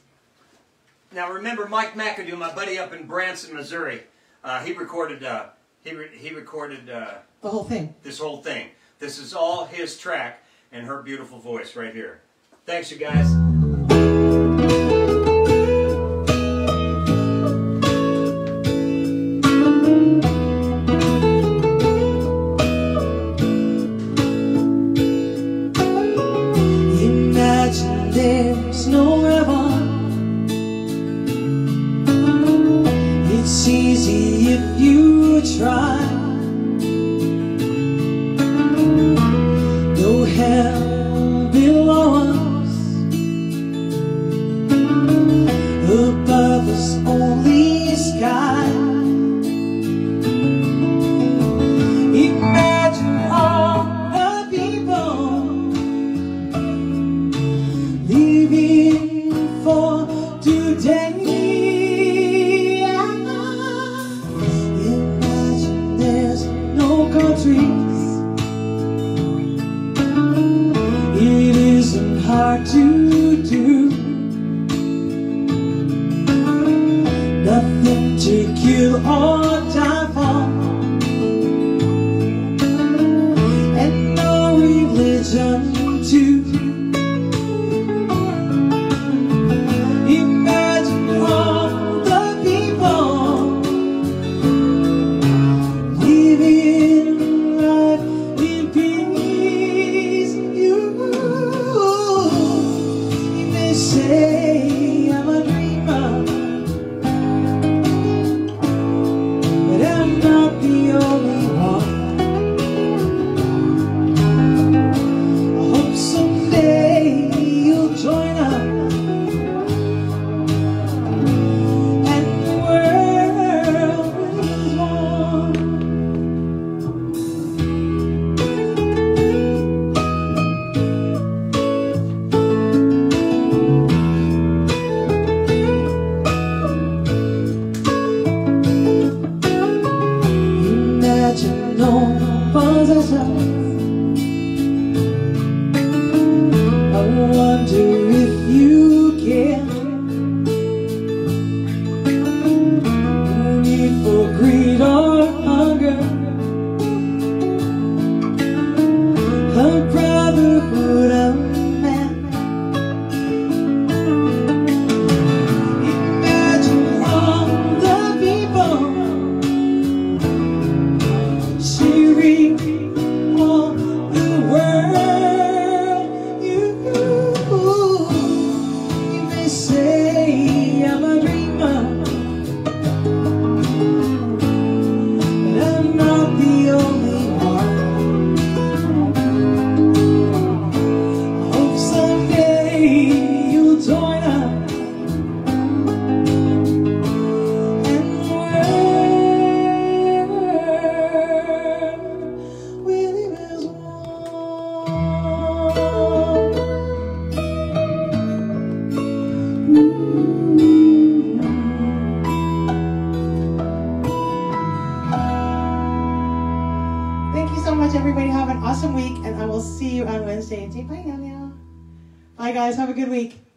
Now remember Mike McAdoo, my buddy up in Branson, Missouri. He recorded He recorded The whole thing. this whole thing. This is all his track and her beautiful voice right here. Thanks, you guys. Imagine there's no heaven. It's easy if you try. No hell below us, above us only sky. Imagine all the people living for today. Imagine there's no countries. It isn't hard to do. Nothing to kill or die for, and no religion to. Imagine all the people living life in peace. You may say I'm a dreamer, but I'm not the only one. I hope someday you'll join us. Imagine no possession. I wonder if you care. No need for greed or hunger. A brotherhood of man. Imagine all the people sharing all the world. You may say I'm a dreamer, but I'm not the only one. I hope someday you'll join us, and the world we live as one. Thank you so much, everybody. Have an awesome week, and I will see you on Wednesday. And say bye now. Bye, guys. Have a good week.